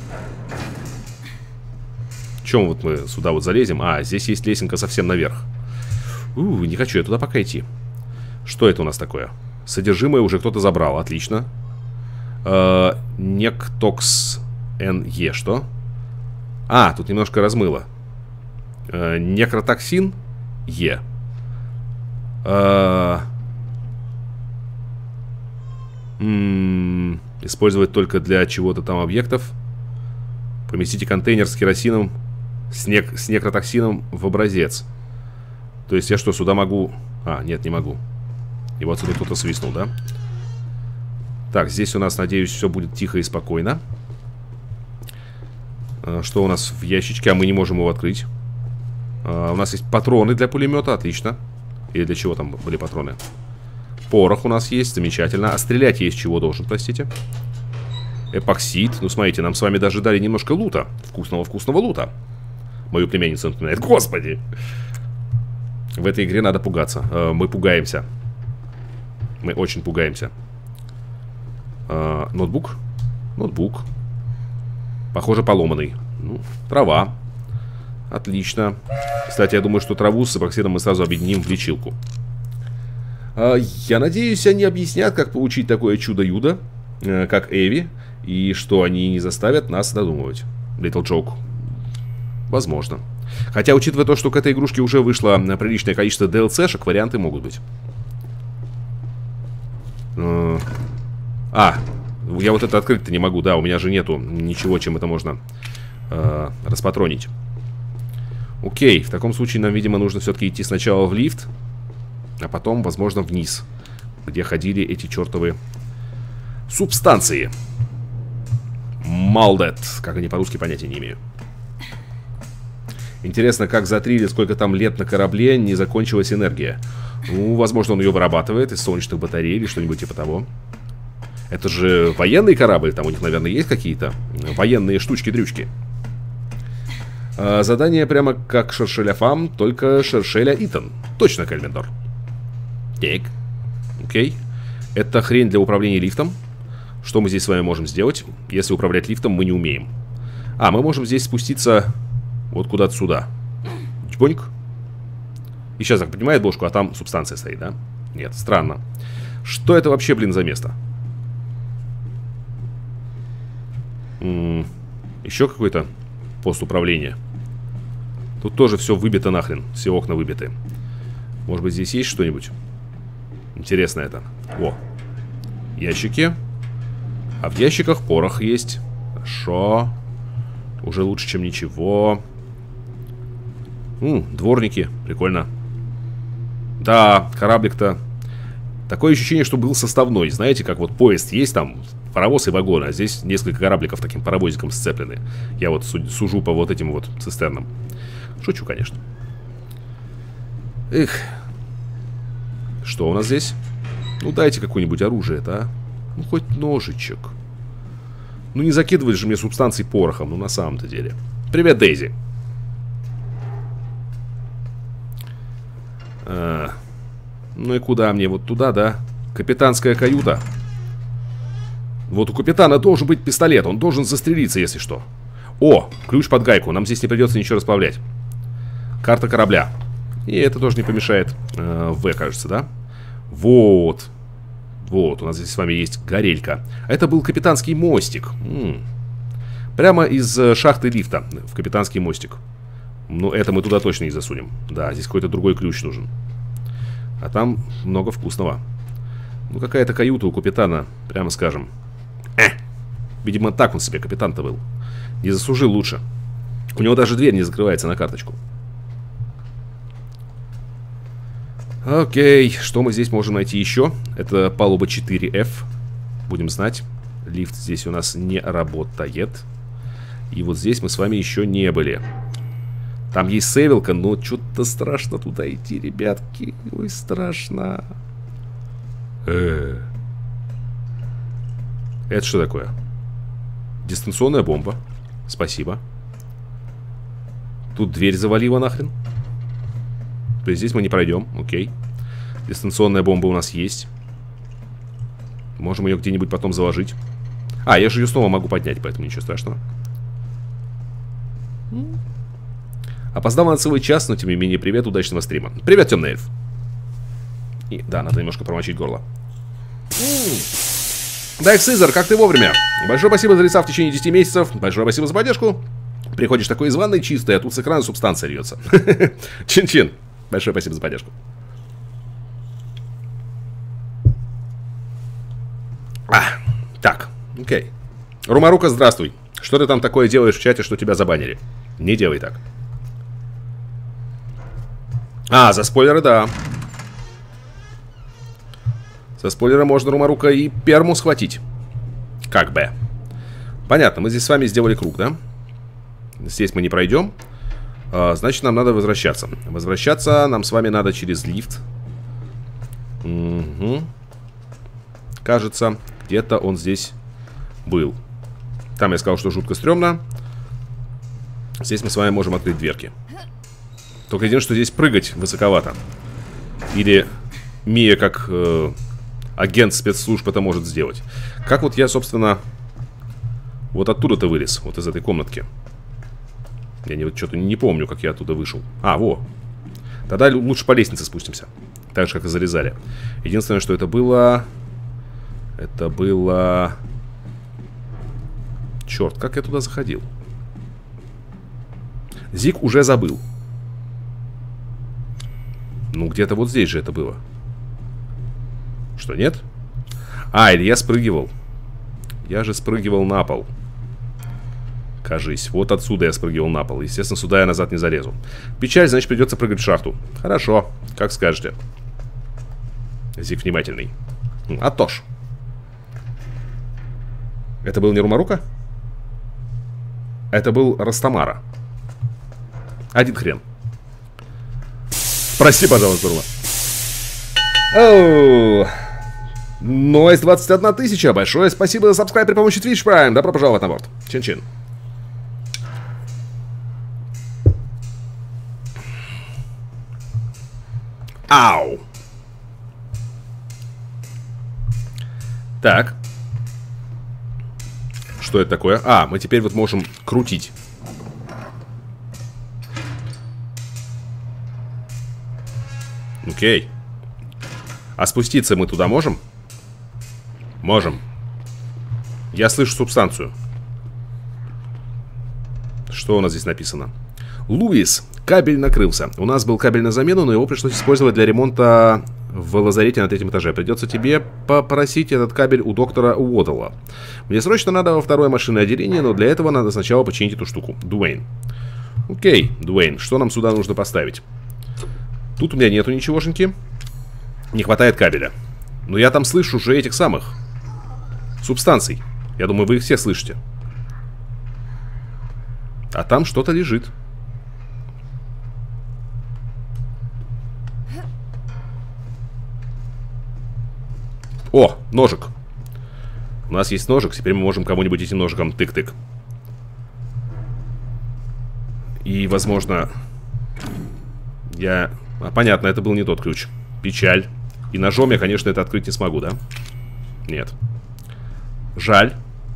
Чем вот мы сюда вот залезем? А, здесь есть лесенка совсем наверх. У, не хочу я туда пока идти. Что это у нас такое? Содержимое уже кто-то забрал, отлично. э, Нектокс эн е, что? А, тут немножко размыло. э, Некротоксин Е. э, м-м, Использовать только для чего-то там объектов. Поместите контейнер с керосином, с, нек с некротоксином в образец. То есть я что, сюда могу... А, нет, не могу. Его отсюда кто-то свистнул, да? Так, здесь у нас, надеюсь, все будет тихо и спокойно. а, Что у нас в ящичке? А мы не можем его открыть. а, У нас есть патроны для пулемета, отлично. Или для чего там были патроны? Порох у нас есть, замечательно. А стрелять есть чего должен, простите? Эпоксид. Ну, смотрите, нам с вами даже дали немножко лута. Вкусного-вкусного лута. Мою племянницу напоминает. Господи! В этой игре надо пугаться. э, Мы пугаемся. Мы очень пугаемся. э, Ноутбук? Ноутбук. Похоже, поломанный. Ну, трава. Отлично. Кстати, я думаю, что траву с эпоксидом мы сразу объединим в лечилку. э, Я надеюсь, они объяснят, как получить такое чудо-юдо, э, как Эви. И что они не заставят нас додумывать. Little Joke. Возможно. Хотя, учитывая то, что к этой игрушке уже вышло приличное количество ди эл си-шек, варианты могут быть. А, я вот это открыть-то не могу, да, у меня же нету ничего, чем это можно э, распатронить. Окей, в таком случае нам, видимо, нужно все-таки идти сначала в лифт, а потом, возможно, вниз, где ходили эти чертовы субстанции. Малдет, как они по-русски, понятия не имею. Интересно, как за три или сколько там лет на корабле не закончилась энергия. Ну, возможно, он ее вырабатывает из солнечных батарей или что-нибудь типа того. Это же военный корабль, там у них, наверное, есть какие-то военные штучки-дрючки. а, Задание прямо как Шершеля Фам, только Шершеля Итан. Точно, Кельмендор. Так, окей. Это хрень для управления лифтом. Что мы здесь с вами можем сделать, если управлять лифтом мы не умеем? А, мы можем здесь спуститься вот куда-то сюда. Чпоник. И сейчас так поднимает бошку, а там субстанция стоит, да? Нет, странно. Что это вообще, блин, за место? М-м, еще какой-то пост управления. Тут тоже все выбито нахрен. Все окна выбиты. Может быть, здесь есть что-нибудь? Интересно это. О, ящики. А в ящиках порох есть. Хорошо. Уже лучше, чем ничего. М, дворники. Прикольно. Да, кораблик-то. Такое ощущение, что был составной. Знаете, как вот поезд есть там, паровоз и вагон, а здесь несколько корабликов таким паровозиком сцеплены. Я вот сужу по вот этим вот цистернам. Шучу, конечно. Эх. Что у нас здесь? Ну, дайте какое-нибудь оружие-то, а. Ну, хоть ножичек. Ну, не закидывать же мне субстанции порохом, ну, на самом-то деле. Привет, Дейзи. А, ну и куда мне? Вот туда, да? Капитанская каюта. Вот у капитана должен быть пистолет. Он должен застрелиться, если что. О, ключ под гайку. Нам здесь не придется ничего расплавлять. Карта корабля. И это тоже не помешает. э, В, кажется, да? Вот. Вот, у нас здесь с вами есть горелька. Это был капитанский мостик. М-м. Прямо из шахты лифта в капитанский мостик. Ну, это мы туда точно не засунем. Да, здесь какой-то другой ключ нужен. А там много вкусного. Ну, какая-то каюта у капитана, прямо скажем. Э! Видимо, так он себе капитан-то был. Не заслужил лучше. У него даже дверь не закрывается на карточку. Окей, что мы здесь можем найти еще? Это палуба четыре эф. Будем знать. Лифт здесь у нас не работает. И вот здесь мы с вами еще не были. Там есть сейвилка, но что-то страшно туда идти, ребятки. Ой, страшно. Э-э. Это что такое? Дистанционная бомба. Спасибо. Тут дверь завалила нахрен. То есть здесь мы не пройдем. Окей. Дистанционная бомба у нас есть. Можем ее где-нибудь потом заложить. А, я же ее снова могу поднять, поэтому ничего страшного. Опоздал на целый час, но тем не менее, привет, удачного стрима. Привет, темный эльф. И, да, надо немножко промочить горло. Дайк Сизер, как ты вовремя? Большое спасибо за леса в течение десяти месяцев. Большое спасибо за поддержку. Приходишь такой из ванной чистый, а тут с экрана субстанция льется. Чин-чин. Большое спасибо за поддержку. А, так, окей. Румарука, здравствуй. Что ты там такое делаешь в чате, что тебя забанили? Не делай так. А, за спойлеры, да. За спойлеры можно, Румарука, и перму схватить. Как бы. Понятно, мы здесь с вами сделали круг, да? Здесь мы не пройдем. а, Значит, нам надо возвращаться. Возвращаться нам с вами надо через лифт. Угу. Кажется, где-то он здесь был. Там я сказал, что жутко стрёмно. Здесь мы с вами можем открыть дверки. Только единственное, что здесь прыгать высоковато. Или Мия, как э, агент спецслужб, это может сделать. Как вот я, собственно, вот оттуда-то вылез. Вот из этой комнатки. Я не, вот что-то не помню, как я оттуда вышел. А, во. Тогда лучше по лестнице спустимся. Так же, как и залезали. Единственное, что это было... Это было... Черт, как я туда заходил? Зик уже забыл. Ну, где-то вот здесь же это было. Что, нет? А, или я спрыгивал. Я же спрыгивал на пол. Кажись, вот отсюда я спрыгивал на пол. Естественно, сюда я назад не залезу. Печаль, значит, придется прыгать в шахту. Хорошо, как скажете. Зик внимательный. А то ж. Это был не Румарука? Это был Растамара. Один хрен. Прости, пожалуйста, Рума. Оу. Нойс двадцать одна тысяча. Большое спасибо за сабскрайб при помощи Twitch Prime. Добро пожаловать на борт. Чин-чин. Ау. Так. Что это такое? А, мы теперь вот можем крутить. Окей. А спуститься мы туда можем? Можем. Я слышу субстанцию. Что у нас здесь написано? Луис, кабель накрылся. У нас был кабель на замену, но его пришлось использовать для ремонта в лазарете на третьем этаже. Придется тебе попросить этот кабель у доктора Уоддала. Мне срочно надо во второе машинное отделение, но для этого надо сначала починить эту штуку. Дуэйн. Окей, Дуэйн, что нам сюда нужно поставить? Тут у меня нету ничегошеньки. Не хватает кабеля. Но я там слышу уже этих самых субстанций. Я думаю, вы их все слышите. А там что-то лежит. О, ножик. У нас есть ножик. Теперь мы можем кому-нибудь этим ножиком тык-тык. И, возможно, я... А, понятно, это был не тот ключ. Печаль. И ножом я, конечно, это открыть не смогу, да? Нет. Жаль.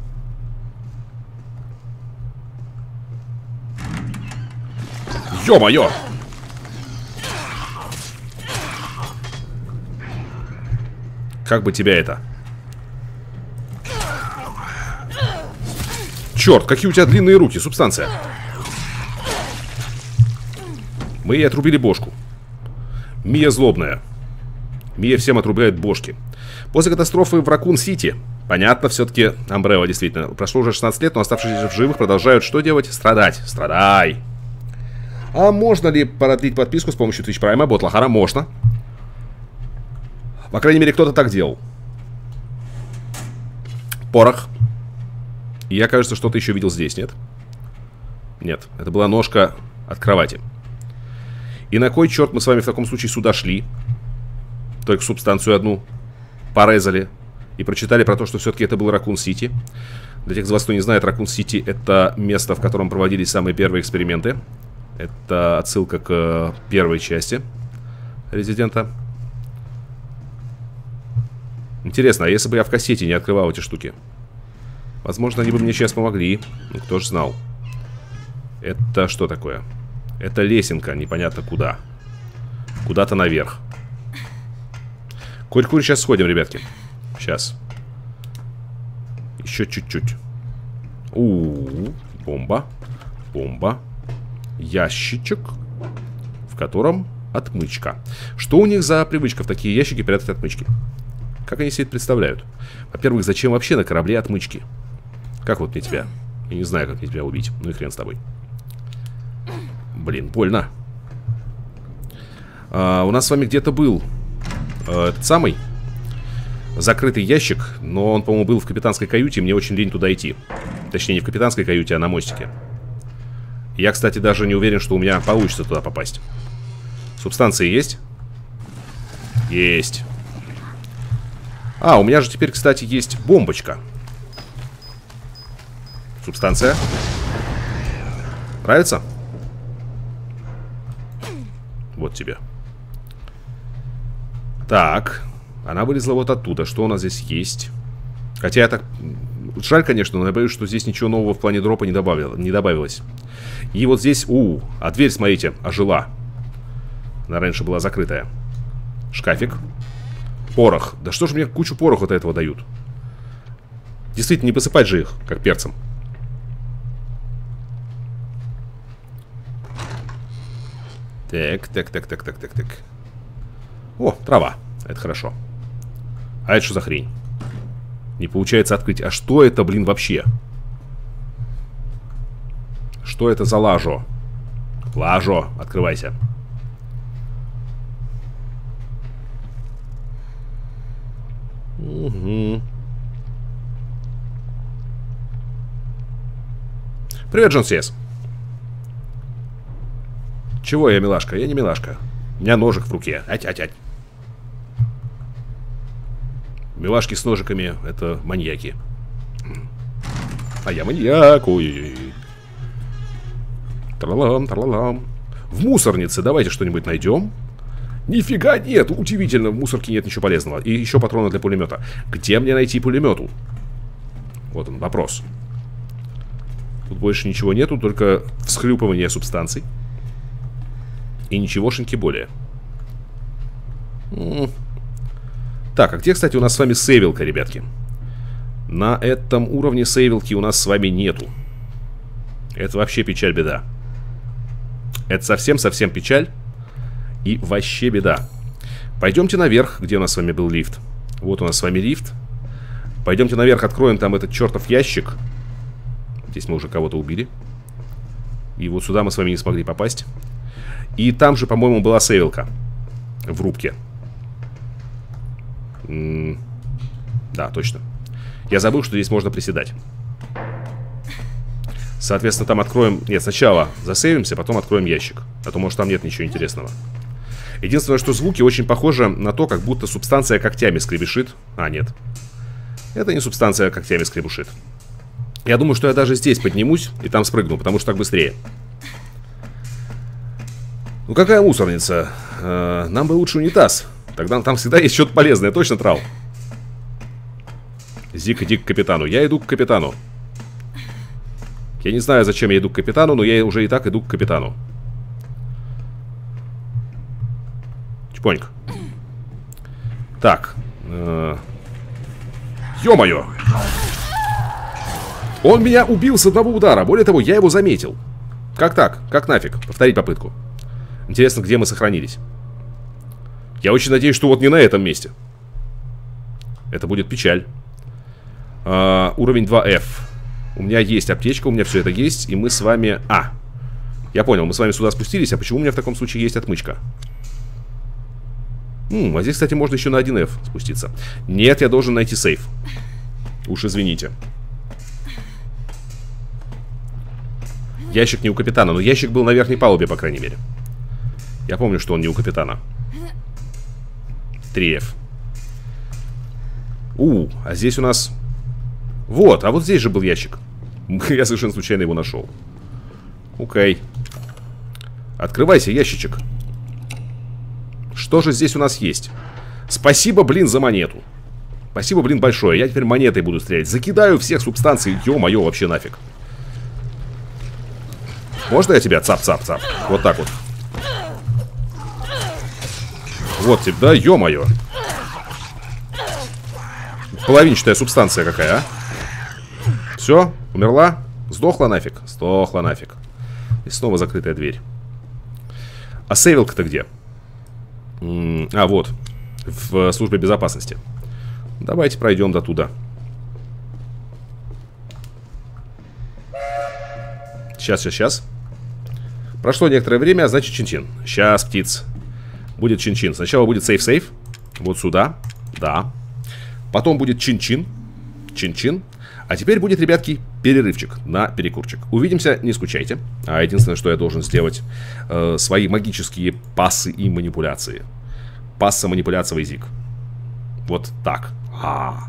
Ё-моё! Как бы тебя это... Черт, какие у тебя длинные руки, субстанция. Мы ей отрубили бошку. Мия злобная. Мия всем отрубляет бошки. После катастрофы в Ракун-Сити, понятно, все-таки Амбрео действительно. Прошло уже шестнадцать лет, но оставшиеся в живых продолжают что делать? Страдать. Страдай. А можно ли продлить подписку с помощью Twitch Prime? Ботлахара можно. По крайней мере, кто-то так делал. Порох. И я, кажется, что-то еще видел здесь, нет? Нет, это была ножка от кровати. И на кой черт мы с вами в таком случае сюда шли? Только субстанцию одну порезали и прочитали про то, что все-таки это был Ракун-Сити. Для тех из вас, кто не знает, Ракун-Сити — это место, в котором проводились самые первые эксперименты. Это отсылка к первой части Резидента. Интересно, а если бы я в кассете не открывал эти штуки? Возможно, они бы мне сейчас помогли. Ну, кто ж знал. Это что такое? Это лесенка, непонятно куда. Куда-то наверх. Курь-курь, сейчас сходим, ребятки. Сейчас. Еще чуть-чуть. У-у-у. Бомба. Бомба. Ящичек, в котором отмычка. Что у них за привычка в такие ящики прятать отмычки? Как они себе это представляют? Во-первых, зачем вообще на корабле отмычки? Как вот мне тебя? Я не знаю, как мне тебя убить. Ну и хрен с тобой. Блин, больно. а, У нас с вами где-то был а, этот самый закрытый ящик. Но он, по-моему, был в капитанской каюте. Мне очень лень туда идти. Точнее, не в капитанской каюте, а на мостике. Я, кстати, даже не уверен, что у меня получится туда попасть. Субстанции есть? Есть. А, у меня же теперь, кстати, есть бомбочка. Субстанция. Нравится? Вот тебе. Так. Она вылезла вот оттуда. Что у нас здесь есть? Хотя я так... Жаль, конечно, но я боюсь, что здесь ничего нового в плане дропа не, добавил... не добавилось. И вот здесь... У, а дверь, смотрите, ожила. Она раньше была закрытая. Шкафик. Порох. Да что ж мне кучу пороха-то этого дают? Действительно, не посыпать же их, как перцем. Так, так, так, так, так, так, так. О, трава. Это хорошо. А это что за хрень? Не получается открыть. А что это, блин, вообще? Что это за лажо? Лажо, открывайся. Угу. Привет, Джон Сиэс. Чего я милашка? Я не милашка. У меня ножик в руке. Ать-ать-ать. Милашки с ножиками — это маньяки. А я маньяк. Ой-ой-ой. Тралалам, тралалам. В мусорнице давайте что-нибудь найдем. Нифига нет, удивительно, в мусорке нет ничего полезного. И еще патроны для пулемета. Где мне найти пулемету? Вот он, вопрос. Тут больше ничего нету, только всхлюпывание субстанций. И ничегошеньки более. Так, а где, кстати, у нас с вами сейвилка, ребятки? На этом уровне сейвилки у нас с вами нету. Это вообще печаль-беда. Это совсем-совсем печаль. И вообще беда. Пойдемте наверх, где у нас с вами был лифт. Вот у нас с вами лифт. Пойдемте наверх, откроем там этот чертов ящик. Здесь мы уже кого-то убили. И вот сюда мы с вами не смогли попасть. И там же, по-моему, была сейвилка. В рубке. М-м- да, точно. Я забыл, что здесь можно приседать. Соответственно, там откроем... Нет, сначала засейвимся, потом откроем ящик. А то, может, там нет ничего интересного. Единственное, что звуки очень похожи на то, как будто субстанция когтями скребешит. А, нет. Это не субстанция когтями скребушит. Я думаю, что я даже здесь поднимусь и там спрыгну, потому что так быстрее. Ну, какая мусорница? Э-э, нам бы лучше унитаз. Тогда там всегда есть что-то полезное. Точно, Трал? Зик, иди к капитану. Я иду к капитану. Я не знаю, зачем я иду к капитану, но я уже и так иду к капитану. Чпоньк. Так, Ё-моё! Он меня убил с одного удара. Более того, я его заметил. Как так? Как нафиг? Повторить попытку. Интересно, где мы сохранились. Я очень надеюсь, что вот не на этом месте. Это будет печаль. а, Уровень два эф. У меня есть аптечка, у меня все это есть. И мы с вами... А, я понял, мы с вами сюда спустились. А почему у меня в таком случае есть отмычка? М, а здесь, кстати, можно еще на один эф спуститься. Нет, я должен найти сейф. Уж извините. Ящик не у капитана. Но ящик был на верхней палубе, по крайней мере. Я помню, что он не у капитана. три эф. У, а здесь у нас... Вот, а вот здесь же был ящик. Я совершенно случайно его нашел. Окей. Открывайся, ящичек. Что же здесь у нас есть? Спасибо, блин, за монету. Спасибо, блин, большое. Я теперь монетой буду стрелять. Закидаю всех субстанций. Ё-моё, вообще нафиг. Можно я тебя? Цап-цап-цап. Вот так вот. Вот тебе, да, ё-моё. Половинчатая субстанция какая, а? Все, умерла? Сдохла нафиг? Сдохла нафиг. И снова закрытая дверь. А сейвилка-то где? М -м а, вот. В службе безопасности. Давайте пройдем до туда. Сейчас, сейчас, сейчас. Прошло некоторое время, значит чин-чин. Сейчас, птиц. Будет чин-чин. Сначала будет сейф-сейф. Вот сюда. Да. Потом будет чин-чин. Чин-чин. А теперь будет, ребятки, перерывчик на перекурчик. Увидимся, не скучайте. А единственное, что я должен сделать, э, свои магические пассы и манипуляции. Пасса, манипуляция, язык. Вот так. А-а-а.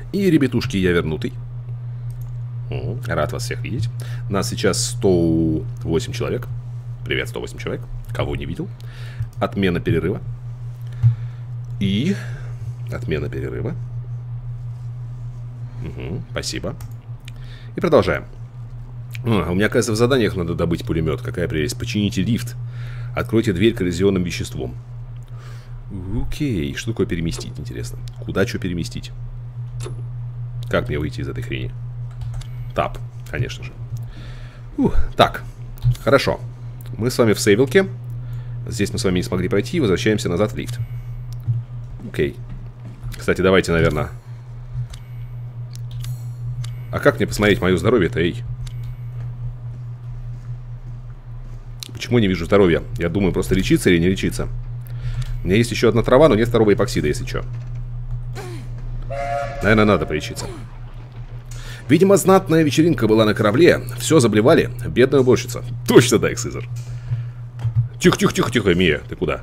И, ребятушки, я вернутый. Рад вас всех видеть. Нас сейчас сто восемь человек. Привет, сто восемь человек. Кого не видел. Отмена перерыва. И... Отмена перерыва. Угу, спасибо. И продолжаем. А, у меня, оказывается, в заданиях надо добыть пулемет. Какая прелесть. Почините лифт. Откройте дверь коррозионным веществом. Окей. Что такое переместить, интересно? Куда что переместить? Как мне выйти из этой хрени? Тап, конечно же. Ух, так, хорошо. Мы с вами в сейвилке. Здесь мы с вами не смогли пройти. Возвращаемся назад в лифт. Окей. Кстати, давайте, наверное... А как мне посмотреть мое здоровье-то, эй? Почему не вижу здоровья? Я думаю, просто лечиться или не лечиться. У меня есть еще одна трава, но нет второго эпоксида, если что. Наверное, надо полечиться. Видимо, знатная вечеринка была на корабле. Все заблевали. Бедная уборщица. Точно, да, Эксизер. Тихо-тихо-тихо-тихо, Мия, ты куда?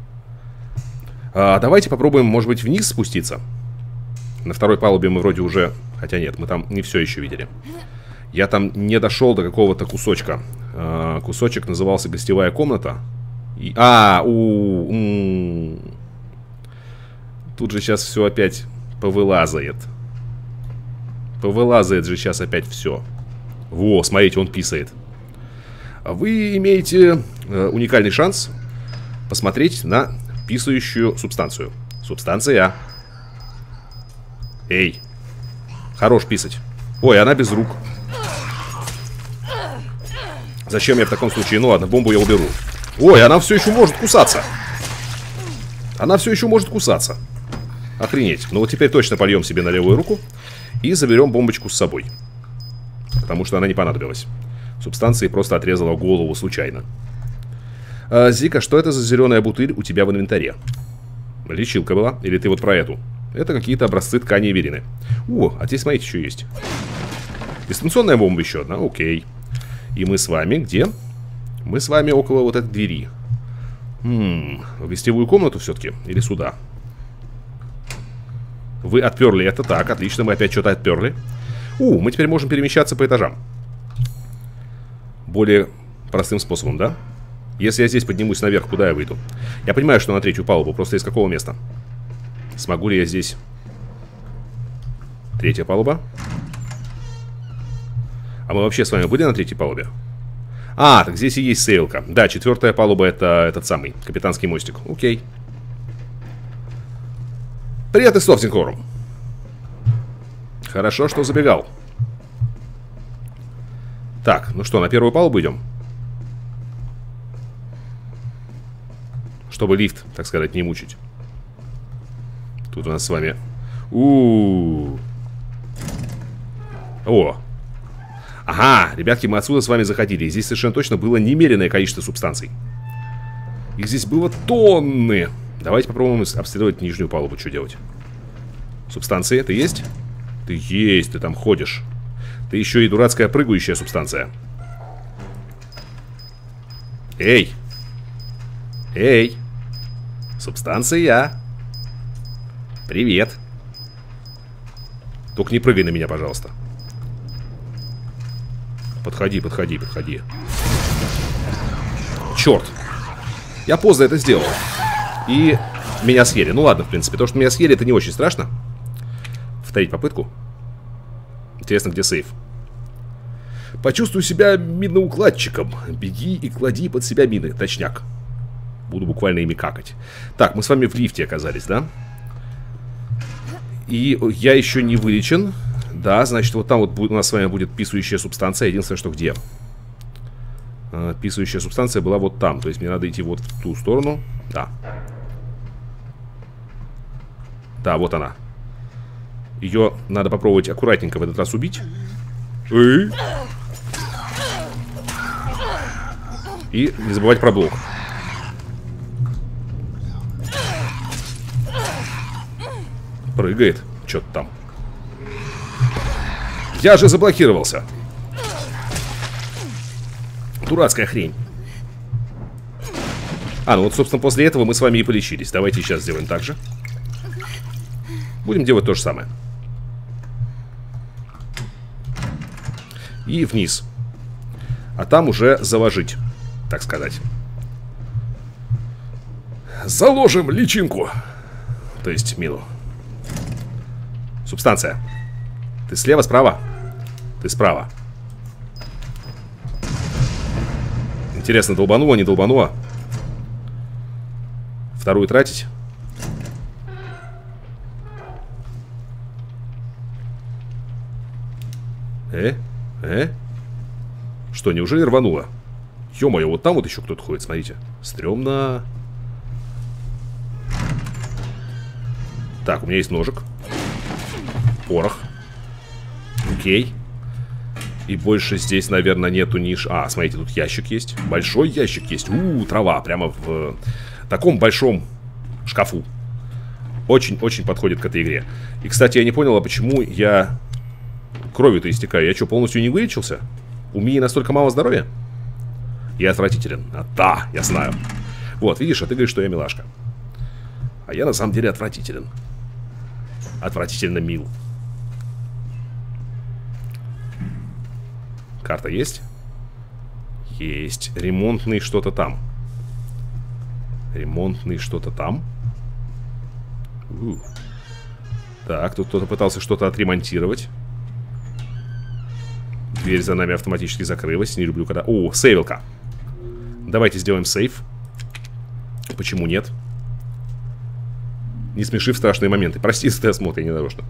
А, давайте попробуем, может быть, вниз спуститься. На второй палубе мы вроде уже... Хотя нет, мы там не все еще видели. Я там не дошел до какого-то кусочка. А, кусочек назывался гостевая комната. И... А, у, у Тут же сейчас все опять повылазает. Повылазает же сейчас опять все. Во, смотрите, он писает. Вы имеете э, уникальный шанс посмотреть на писающую субстанцию. Субстанция. Эй. Хорош писать. Ой, она без рук. Зачем я в таком случае? Ну ладно, бомбу я уберу. Ой, она все еще может кусаться. Она все еще может кусаться. Охренеть. Ну вот теперь точно польем себе на левую руку. И заберем бомбочку с собой. Потому что она не понадобилась. Субстанции просто отрезала голову случайно. а, Зика, что это за зеленая бутыль у тебя в инвентаре? Лечилка была? Или ты вот про эту? Это какие-то образцы ткани и верины. О, а здесь, смотрите, что есть. Дистанционная бомба еще одна, окей. И мы с вами где? Мы с вами около вот этой двери. М-м, в гостевую комнату все-таки? Или сюда? Вы отперли это, так, отлично, мы опять что-то отперли. У, мы теперь можем перемещаться по этажам. Более простым способом, да? Если я здесь поднимусь наверх, куда я выйду? Я понимаю, что на третью палубу, просто из какого места? Смогу ли я здесь? Третья палуба. А мы вообще с вами были на третьей палубе? А, так здесь и есть сейлка. Да, четвертая палуба это этот самый, капитанский мостик. Окей. Привет, Истов Синкорум. Хорошо, что забегал. Так, ну что, на первую палубу идем? Чтобы лифт, так сказать, не мучить. Тут у нас с вами... У-у-у. О! Ага, ребятки, мы отсюда с вами заходили. Здесь совершенно точно было немеренное количество субстанций. Их здесь было тонны. Давайте попробуем обследовать нижнюю палубу. Что делать? Субстанции, ты есть? Ты есть, ты там ходишь. Ты еще и дурацкая прыгающая субстанция. Эй! Эй! Субстанция! Привет! Только не прыгай на меня, пожалуйста. Подходи, подходи, подходи. Черт! Я поздно это сделал. И меня съели. Ну ладно, в принципе. То, что меня съели, это не очень страшно. Повторить попытку. Интересно, где сейф? Почувствуй себя миноукладчиком. Беги и клади под себя мины. Точняк. Буду буквально ими какать. Так, мы с вами в лифте оказались, да? И я еще не вылечен. Да, значит, вот там вот у нас с вами будет писающая субстанция. Единственное, что где? Писающая субстанция была вот там. То есть мне надо идти вот в ту сторону. Да. Да, вот она. Ее надо попробовать аккуратненько в этот раз убить. Эй. И не забывать про блок. Прыгает. Что-то там. Я же заблокировался. Дурацкая хрень. А, ну вот, собственно, после этого мы с вами и полечились. Давайте сейчас сделаем так же. Будем делать то же самое. и вниз. А там уже заложить, так сказать. Заложим личинку. То есть мину. Субстанция. Ты слева, справа? Ты справа. Интересно, долбанула, не долбанула? Вторую тратить? Э? Э? Что, неужели рванула? Ё-моё, вот там вот еще кто-то ходит, смотрите. Стрёмно. Так, у меня есть ножик. Порох. Окей. И больше здесь, наверное, нету ниш. А, смотрите, тут ящик есть. Большой ящик есть. У-у, трава. Прямо в э, таком большом шкафу. Очень-очень подходит к этой игре. И, кстати, я не понял, а почему я кровью-то истекаю. Я что, полностью не вылечился? У Мии настолько мало здоровья? Я отвратителен. А, да, я знаю. Вот, видишь, а ты говоришь, что я милашка. А я на самом деле отвратителен. Отвратительно мил. Карта есть? Есть. Ремонтный что-то там. Ремонтный что-то там. У. Так, тут кто-то пытался что-то отремонтировать. Дверь за нами автоматически закрылась. Не люблю когда... О, сейвилка. Давайте сделаем сейв. Почему нет? Не смеши в страшные моменты. Прости, если ты смотришь ненарочно.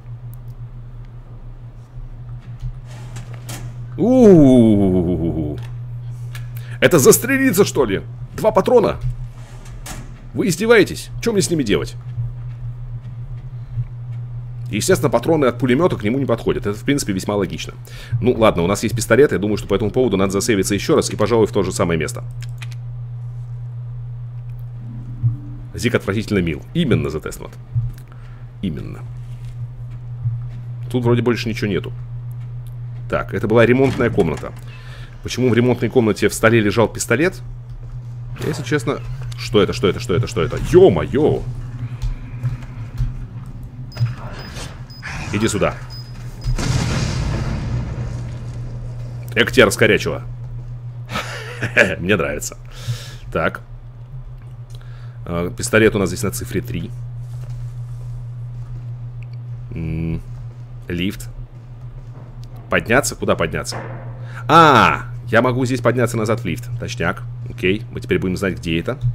У-у-у-у-у. Это застрелиться, что ли? Два патрона? Вы издеваетесь? Что мне с ними делать? Естественно, патроны от пулемета к нему не подходят. Это, в принципе, весьма логично. Ну, ладно, у нас есть пистолет. Я думаю, что по этому поводу надо засейвиться еще раз. И, пожалуй, в то же самое место. Зик отвратительно мил. Именно за тест-мод. Именно. Тут вроде больше ничего нету. Так, это была ремонтная комната. Почему в ремонтной комнате в столе лежал пистолет? Если честно... Что это, что это, что это, что это? Ё-моё! Иди сюда. Эк, тебя раскорячило. Мне нравится. Так. Пистолет у нас здесь на цифре три. М-м, лифт. Подняться? Куда подняться? А, я могу здесь подняться назад в лифт. Точняк. Окей, мы теперь будем знать, где это.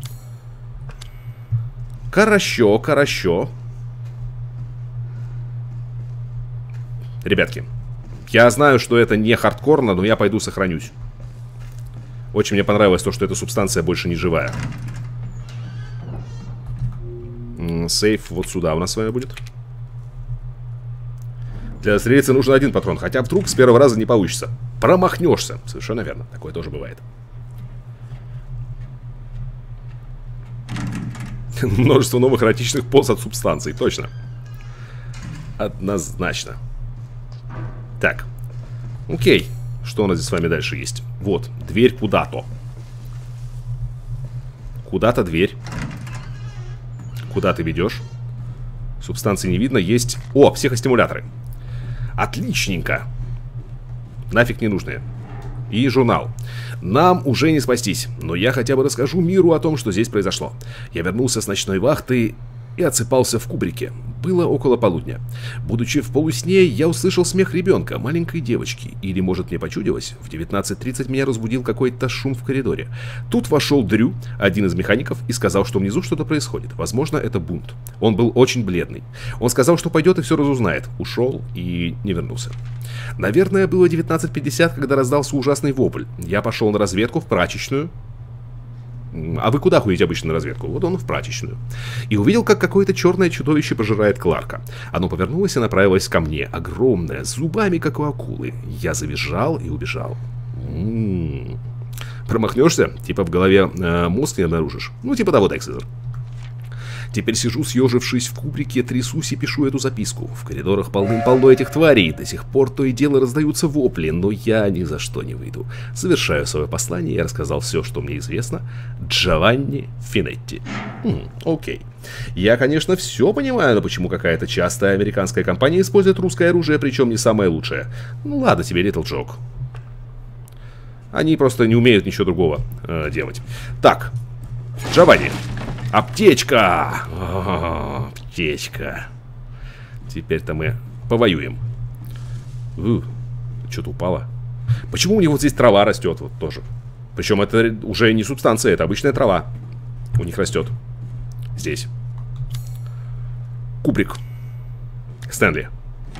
Хорошо, хорошо. Ребятки, я знаю, что это не хардкорно, но я пойду сохранюсь. Очень мне понравилось то, что эта субстанция больше не живая. Сейф вот сюда у нас с вами будет. Для стрелицы нужен один патрон, хотя вдруг с первого раза не получится. Промахнешься. Совершенно верно, такое тоже бывает. Множество новых эротичных поз от субстанций, точно. Однозначно. Так, окей. Что у нас здесь с вами дальше есть? Вот, дверь куда-то. Куда-то дверь. Куда ты ведешь? Субстанции не видно, есть... О, психостимуляторы. Отличненько. Нафиг не нужные. И журнал. Нам уже не спастись, но я хотя бы расскажу миру о том, что здесь произошло. Я вернулся с ночной вахты и отсыпался в кубрике. Было около полудня. Будучи в полусне, я услышал смех ребенка, маленькой девочки. Или, может, мне почудилось, в девятнадцать тридцать меня разбудил какой-то шум в коридоре. Тут вошел Дрю, один из механиков, и сказал, что внизу что-то происходит. Возможно, это бунт. Он был очень бледный. Он сказал, что пойдет и все разузнает. Ушел и не вернулся. Наверное, было девятнадцать пятьдесят, когда раздался ужасный вопль. Я пошел на разведку в прачечную. А вы куда ходите обычно на разведку? Вот он в прачечную. И увидел, как какое-то черное чудовище пожирает Кларка. Оно повернулось и направилось ко мне. Огромное, с зубами, как у акулы. Я завизжал и убежал. М-м-м. Промахнешься? Типа в голове э, мозг не обнаружишь. Ну, типа того, Дексизер. Теперь сижу, съежившись в кубрике, трясусь и пишу эту записку. В коридорах полным-полно этих тварей. До сих пор то и дело раздаются вопли, но я ни за что не выйду. Завершаю свое послание, я рассказал все, что мне известно. Джованни Финетти. Хм, окей. Я, конечно, все понимаю, но почему какая-то частая американская компания использует русское оружие, причем не самое лучшее? Ну ладно тебе, Little Joke. Они просто не умеют ничего другого э, делать. Так, Джованни. Аптечка! О, аптечка. Теперь-то мы повоюем. Что-то упало. Почему у них вот здесь трава растет? Вот тоже. Причем это уже не субстанция, это обычная трава. У них растет. Здесь. Кубрик. Стэнли.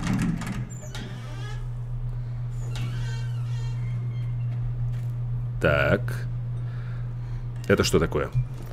Так. Это что такое?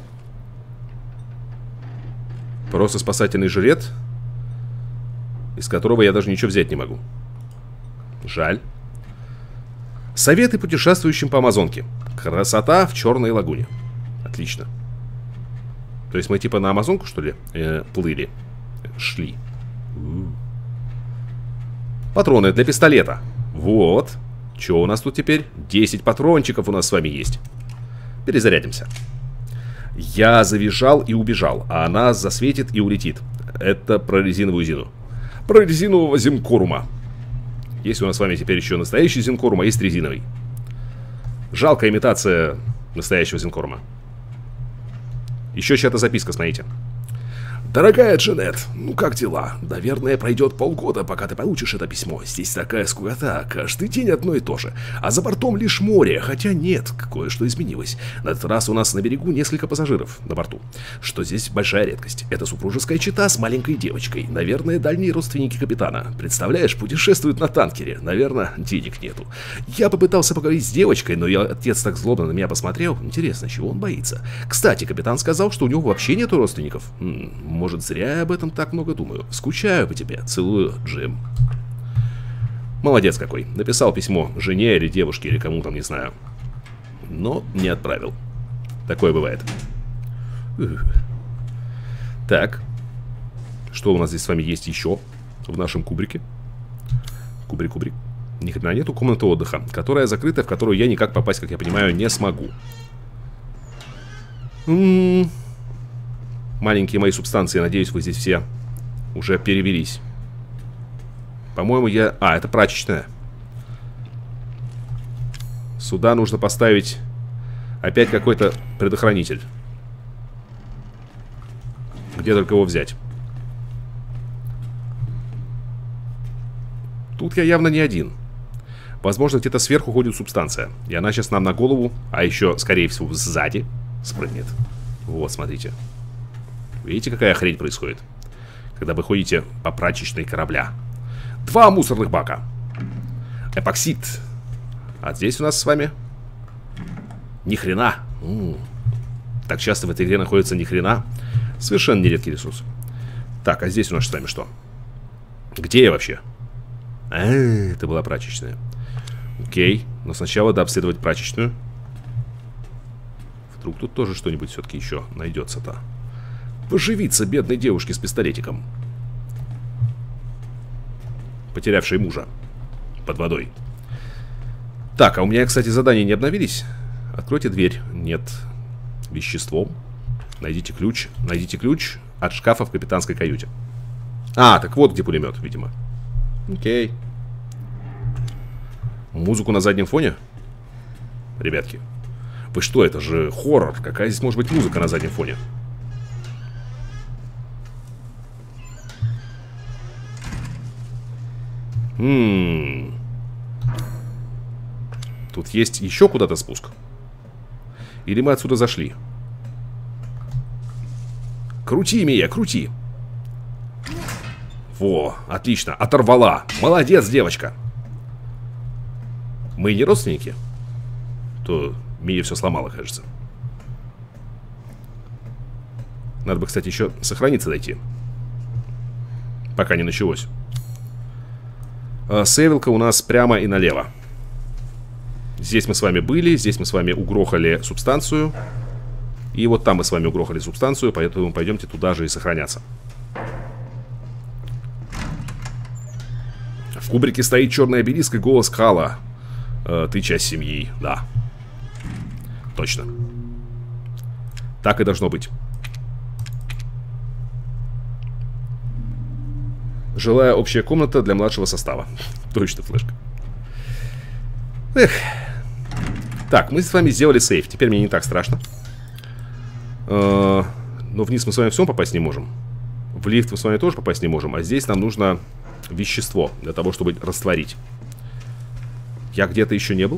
Просто спасательный жилет, из которого я даже ничего взять не могу. Жаль. Советы путешествующим по Амазонке. Красота в Черной лагуне. Отлично. То есть мы типа на Амазонку, что ли, э, плыли? Шли. У-у-у. Патроны для пистолета. Вот. Что у нас тут теперь? десять патрончиков у нас с вами есть. Перезарядимся. Я завизжал и убежал, а она засветит и улетит. Это про резиновую Зину. Про резинового Зинкорума. Есть у нас с вами теперь еще настоящий Зинкорум, а есть резиновый. Жалкая имитация настоящего Зинкорума. Еще чья-то записка, смотрите. Дорогая Джанет, ну как дела? Наверное, пройдет полгода, пока ты получишь это письмо. Здесь такая скукота, каждый день одно и то же. А за бортом лишь море, хотя нет, кое-что изменилось. На этот раз у нас на берегу несколько пассажиров на борту. Что здесь большая редкость. Это супружеская чета с маленькой девочкой. Наверное, дальние родственники капитана. Представляешь, путешествуют на танкере. Наверное, денег нету. Я попытался поговорить с девочкой, но я, отец так злобно на меня посмотрел. Интересно, чего он боится? Кстати, капитан сказал, что у него вообще нету родственников. М-м, Может, зря я об этом так много думаю. Скучаю по тебе. Целую, Джим. Молодец какой. Написал письмо жене или девушке, или кому там, не знаю. Но не отправил. Такое бывает. Ух. Так. Что у нас здесь с вами есть еще в нашем кубрике? Кубрик-кубрик. Ни хрена нету. Комната отдыха, которая закрыта, в которую я никак попасть, как я понимаю, не смогу. М-м-м. Маленькие мои субстанции, надеюсь, вы здесь все уже перевелись. По-моему, я... А, это прачечная. Сюда нужно поставить опять какой-то предохранитель. Где только его взять? Тут я явно не один. Возможно, где-то сверху ходит субстанция. И она сейчас нам на голову, а еще, скорее всего, сзади спрыгнет. Вот, смотрите. Видите, какая хрень происходит, когда вы ходите по прачечной корабля. Два мусорных бака. Эпоксид. А здесь у нас с вами ни хрена. М-м. Так часто в этой игре находится ни хрена. Совершенно нередкий ресурс. Так, а здесь у нас с вами что? Где я вообще? А, это была прачечная. Окей, но сначала надо обследовать прачечную. Вдруг тут тоже что-нибудь все-таки еще найдется-то. Поживиться бедной девушке с пистолетиком, потерявшей мужа под водой. Так, а у меня, кстати, задания не обновились. Откройте дверь. Нет. Веществом. Найдите ключ. Найдите ключ от шкафа в капитанской каюте. А, так вот где пулемет, видимо. Окей. Музыку на заднем фоне? Ребятки, вы что, это же хоррор. Какая здесь может быть музыка на заднем фоне? Ммм. Тут есть еще куда-то спуск? Или мы отсюда зашли? Крути, Мия, крути. Во, отлично, оторвала. Молодец, девочка. Мы не родственники? То Мия все сломала, кажется. Надо бы, кстати, еще сохраниться дойти, пока не началось. Сейвилка у нас прямо и налево. Здесь мы с вами были, здесь мы с вами угрохали субстанцию. И вот там мы с вами угрохали субстанцию, поэтому пойдемте туда же и сохраняться. В кубрике стоит черный обелиск и голос Кала. э, Ты часть семьи, да. Точно. Так и должно быть. Жилая общая комната для младшего состава. Точно, флешка. Эх. Так, мы с вами сделали сейф. Теперь мне не так страшно. Но вниз мы с вами все попасть не можем. В лифт мы с вами тоже попасть не можем. А здесь нам нужно вещество для того, чтобы растворить. Я где-то еще не был.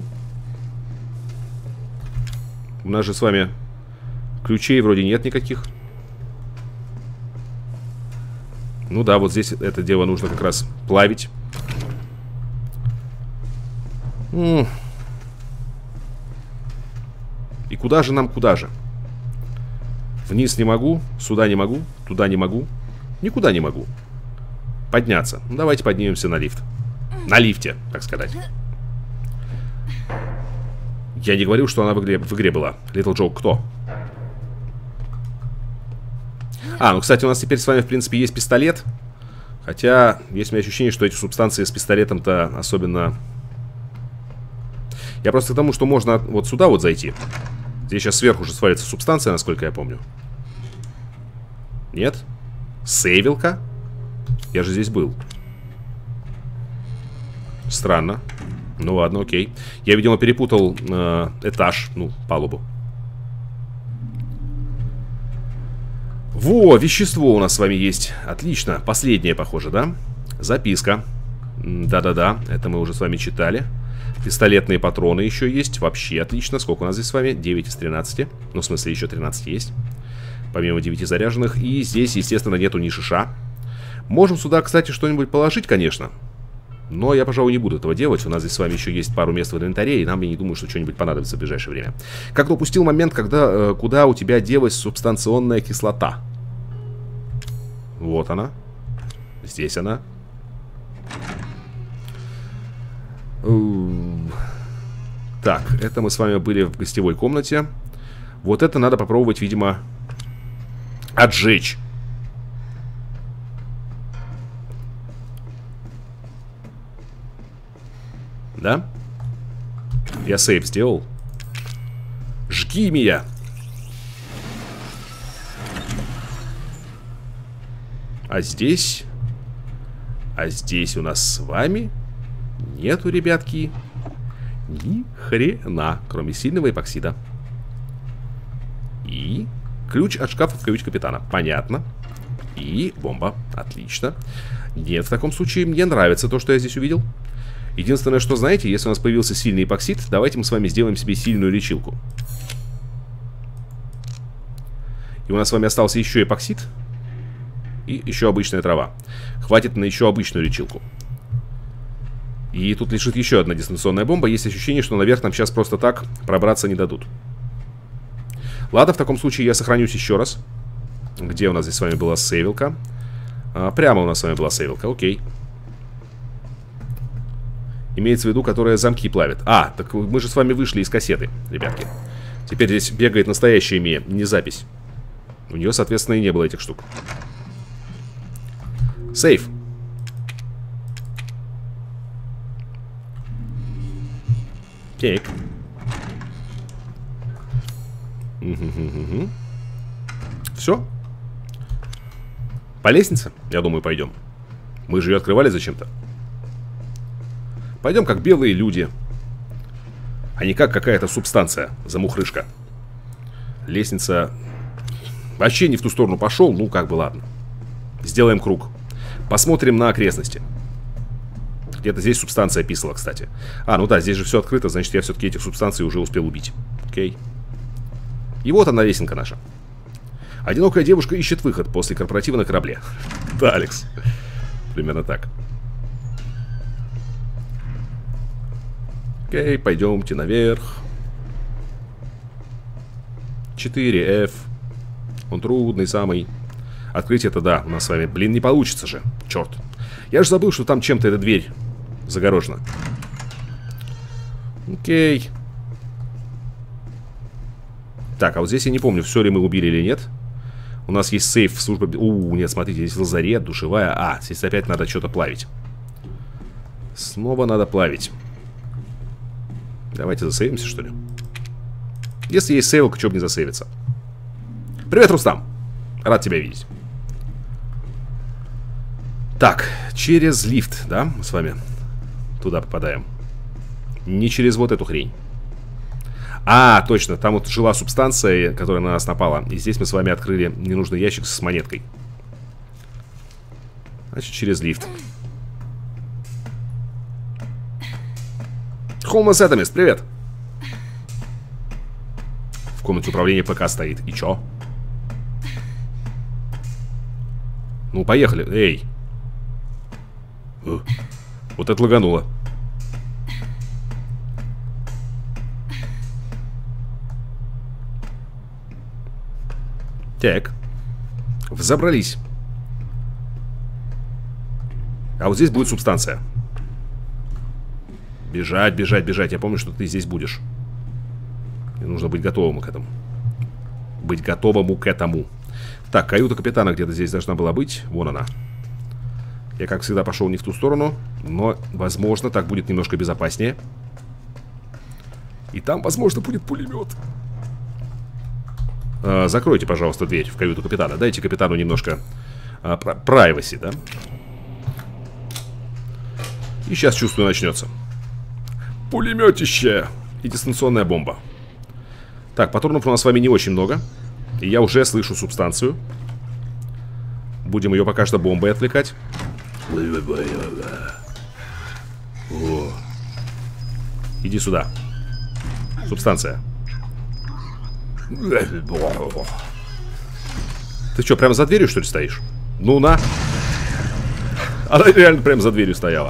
У нас же с вами ключей вроде нет никаких. Ну да, вот здесь это дело нужно как раз плавить. М-м. И куда же нам, куда же? Вниз не могу, сюда не могу, туда не могу. Никуда не могу. Подняться. Ну, давайте поднимемся на лифт. На лифте, так сказать. Я не говорил, что она в игре, в игре была. Little Joe кто? А, ну, кстати, у нас теперь с вами, в принципе, есть пистолет. Хотя, есть у меня ощущение, что эти субстанции с пистолетом-то особенно... Я просто к тому, что можно вот сюда вот зайти. Здесь сейчас сверху уже свалится субстанция, насколько я помню. Нет? Сейвилка? Я же здесь был. Странно. Ну ладно, окей. Я, видимо, перепутал э, этаж, ну, палубу. Во, вещество у нас с вами есть. Отлично. Последнее, похоже, да? Записка. Да-да-да, это мы уже с вами читали. Пистолетные патроны еще есть. Вообще отлично. Сколько у нас здесь с вами? девять из тринадцати. Ну, в смысле, еще тринадцать есть. Помимо девяти заряженных. И здесь, естественно, нету ни шиша. Можем сюда, кстати, что-нибудь положить, конечно. Но я, пожалуй, не буду этого делать. У нас здесь с вами еще есть пару мест в инвентаре. И нам, я не думаю, что что-нибудь понадобится в ближайшее время. Как-то упустил момент, когда, э, куда у тебя делась субстанционная кислота. Вот она. Здесь она. Так, это мы с вами были в гостевой комнате. Вот это надо попробовать, видимо, отжечь. Да? Я сейв сделал. Жги меня. А здесь... А здесь у нас с вами нету, ребятки, ни хрена, кроме сильного эпоксида. И ключ от шкафа в каюте капитана. Понятно. И бомба. Отлично. Нет, в таком случае мне нравится то, что я здесь увидел. Единственное, что, знаете, если у нас появился сильный эпоксид, давайте мы с вами сделаем себе сильную лечилку. И у нас с вами остался еще эпоксид. И еще обычная трава. Хватит на еще обычную лечилку. И тут лежит еще одна дистанционная бомба. Есть ощущение, что наверх нам сейчас просто так пробраться не дадут. Ладно, в таком случае я сохранюсь еще раз. Где у нас здесь с вами была сейвилка? А, прямо у нас с вами была сейвилка, окей. Имеется в виду, которая замки плавит. А, так мы же с вами вышли из кассеты, ребятки. Теперь здесь бегает настоящая Мия, не запись. У нее, соответственно, и не было этих штук. Сейф. Так. Угу-гу-гу-гу. Все. По лестнице, я думаю, пойдем. Мы же ее открывали зачем-то. Пойдем как белые люди, а не как какая-то субстанция, замухрышка. Лестница вообще не в ту сторону пошел, ну как бы ладно. Сделаем круг. Посмотрим на окрестности. Где-то здесь субстанция писала, кстати. А, ну да, здесь же все открыто, значит я все-таки этих субстанций уже успел убить. Окей. И вот она, лесенка наша. Одинокая девушка ищет выход после корпоратива на корабле. Да, Алекс. Примерно так. Окей, пойдемте наверх. четыре эф. Он трудный самый. Открыть это, да, у нас с вами, блин, не получится же. Черт. Я же забыл, что там чем-то эта дверь загорожена. Окей. Так, а вот здесь я не помню, все ли мы убили или нет. У нас есть сейф службы... У, нет, смотрите, здесь лазарет, душевая. А, здесь опять надо что-то плавить. Снова надо плавить. Давайте засейвимся, что ли. Если есть сейвилка, что бы не засейвиться. Привет, Рустам. Рад тебя видеть. Так, через лифт, да, мы с вами туда попадаем. Не через вот эту хрень. А, точно, там вот жила субстанция, которая на нас напала. И здесь мы с вами открыли ненужный ящик с монеткой. Значит, через лифт. Холмас Эдамист, привет. В комнате управления ПК стоит. И чё? Ну, поехали. Эй. Вот это лагануло. Так. Взобрались. А вот здесь будет субстанция. Бежать, бежать, бежать. Я помню, что ты здесь будешь. Мне нужно быть готовым к этому. Быть готовым к этому. Так, каюта капитана где-то здесь должна была быть. Вон она. Я, как всегда, пошел не в ту сторону. Но, возможно, так будет немножко безопаснее. И там, возможно, будет пулемет. а, Закройте, пожалуйста, дверь в каюту капитана. Дайте капитану немножко а, privacy, да? И сейчас, чувствую, начнется. Пулеметище и дистанционная бомба. Так, патронов у нас с вами не очень много. И я уже слышу субстанцию. Будем ее пока что бомбой отвлекать. О. Иди сюда. Субстанция. Ты что, прямо за дверью, что ли, стоишь? Ну на. Она реально прямо за дверью стояла.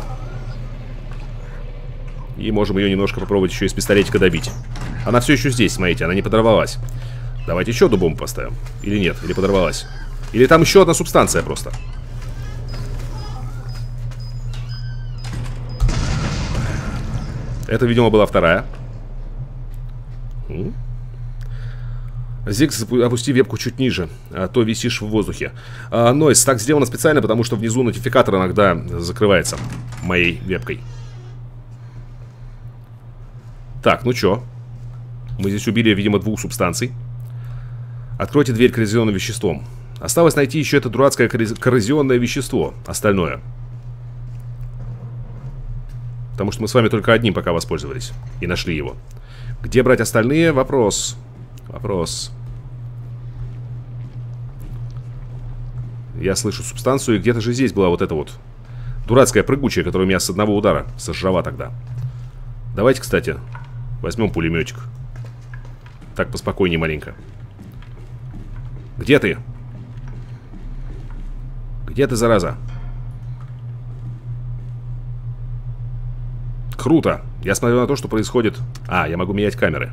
И можем ее немножко попробовать еще из пистолетика добить. Она все еще здесь, смотрите, она не подорвалась. Давайте еще одну бомбу поставим. Или нет, или подорвалась. Или там еще одна субстанция просто. Это, видимо, была вторая. Зигс, опусти вебку чуть ниже, а то висишь в воздухе. а, Нойс, так сделано специально, потому что внизу нотификатор иногда закрывается моей вебкой. Так, ну чё? Мы здесь убили, видимо, двух субстанций. Откройте дверь коррозионным веществом. Осталось найти еще это дурацкое коррозионное вещество. Остальное. Потому что мы с вами только одним пока воспользовались. И нашли его. Где брать остальные? Вопрос. Вопрос. Я слышу субстанцию, и где-то же здесь была вот эта вот дурацкая прыгучая, которая у меня с одного удара сожрала тогда. Давайте, кстати, возьмем пулеметик. Так, поспокойнее маленько. Где ты? Где ты, зараза? Круто. Я смотрю на то, что происходит. А, я могу менять камеры.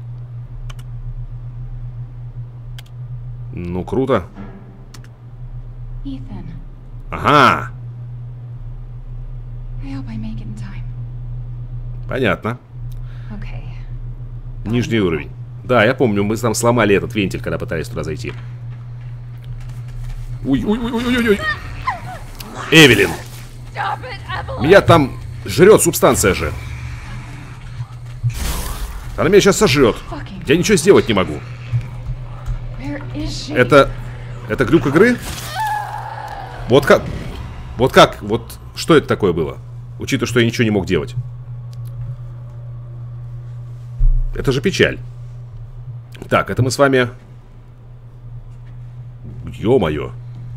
Ну, круто. Ethan. Ага. I hope I make it in time. Понятно. Okay. Нижний уровень. Да, я помню, мы там сломали этот вентиль, когда пытались туда зайти. Ой-ой-ой-ой-ой-ой. Эвелин. Stop it, Evelyn. Меня там жрет субстанция же. Она меня сейчас сожрет. Я ничего сделать не могу. Where is she? Это... Это глюк игры? Вот как... Вот как? Вот что это такое было? Учитывая, что я ничего не мог делать. Это же печаль. Так, это мы с вами... Ё-моё.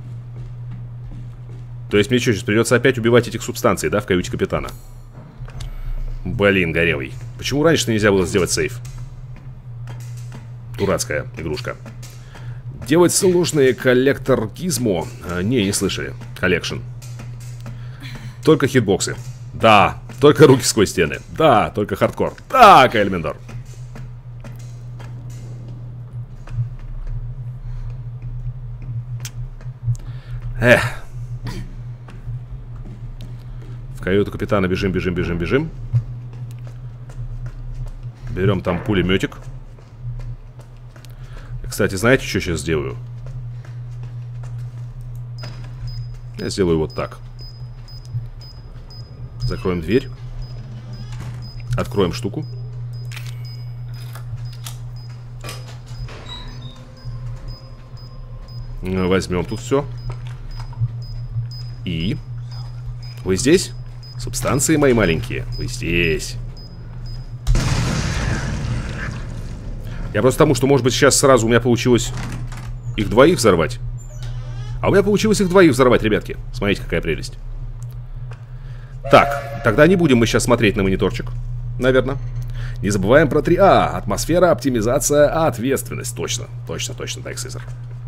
То есть мне что, сейчас придется опять убивать этих субстанций, да, в каюте капитана? Блин, горелый. Почему раньше нельзя было сделать сейф? Дурацкая игрушка. Делать сложные коллектор гизмо. А, не, не слышали. Коллекшн. Только хитбоксы. Да, только руки сквозь стены. Да, только хардкор. Да, Кайльмендор. Эх. В каюту капитана бежим, бежим, бежим, бежим. Берем там пулеметик. Кстати, знаете, что сейчас сделаю? Я сделаю вот так. Закроем дверь. Откроем штуку. Возьмем тут все. И... Вы здесь? Субстанции мои маленькие. Вы здесь. Я просто тому, что, может быть, сейчас сразу у меня получилось их двоих взорвать. А у меня получилось их двоих взорвать, ребятки. Смотрите, какая прелесть. Так, тогда не будем мы сейчас смотреть на мониторчик, наверное. Не забываем про три А. Атмосфера, оптимизация, ответственность. Точно, точно, точно, так, Сизер.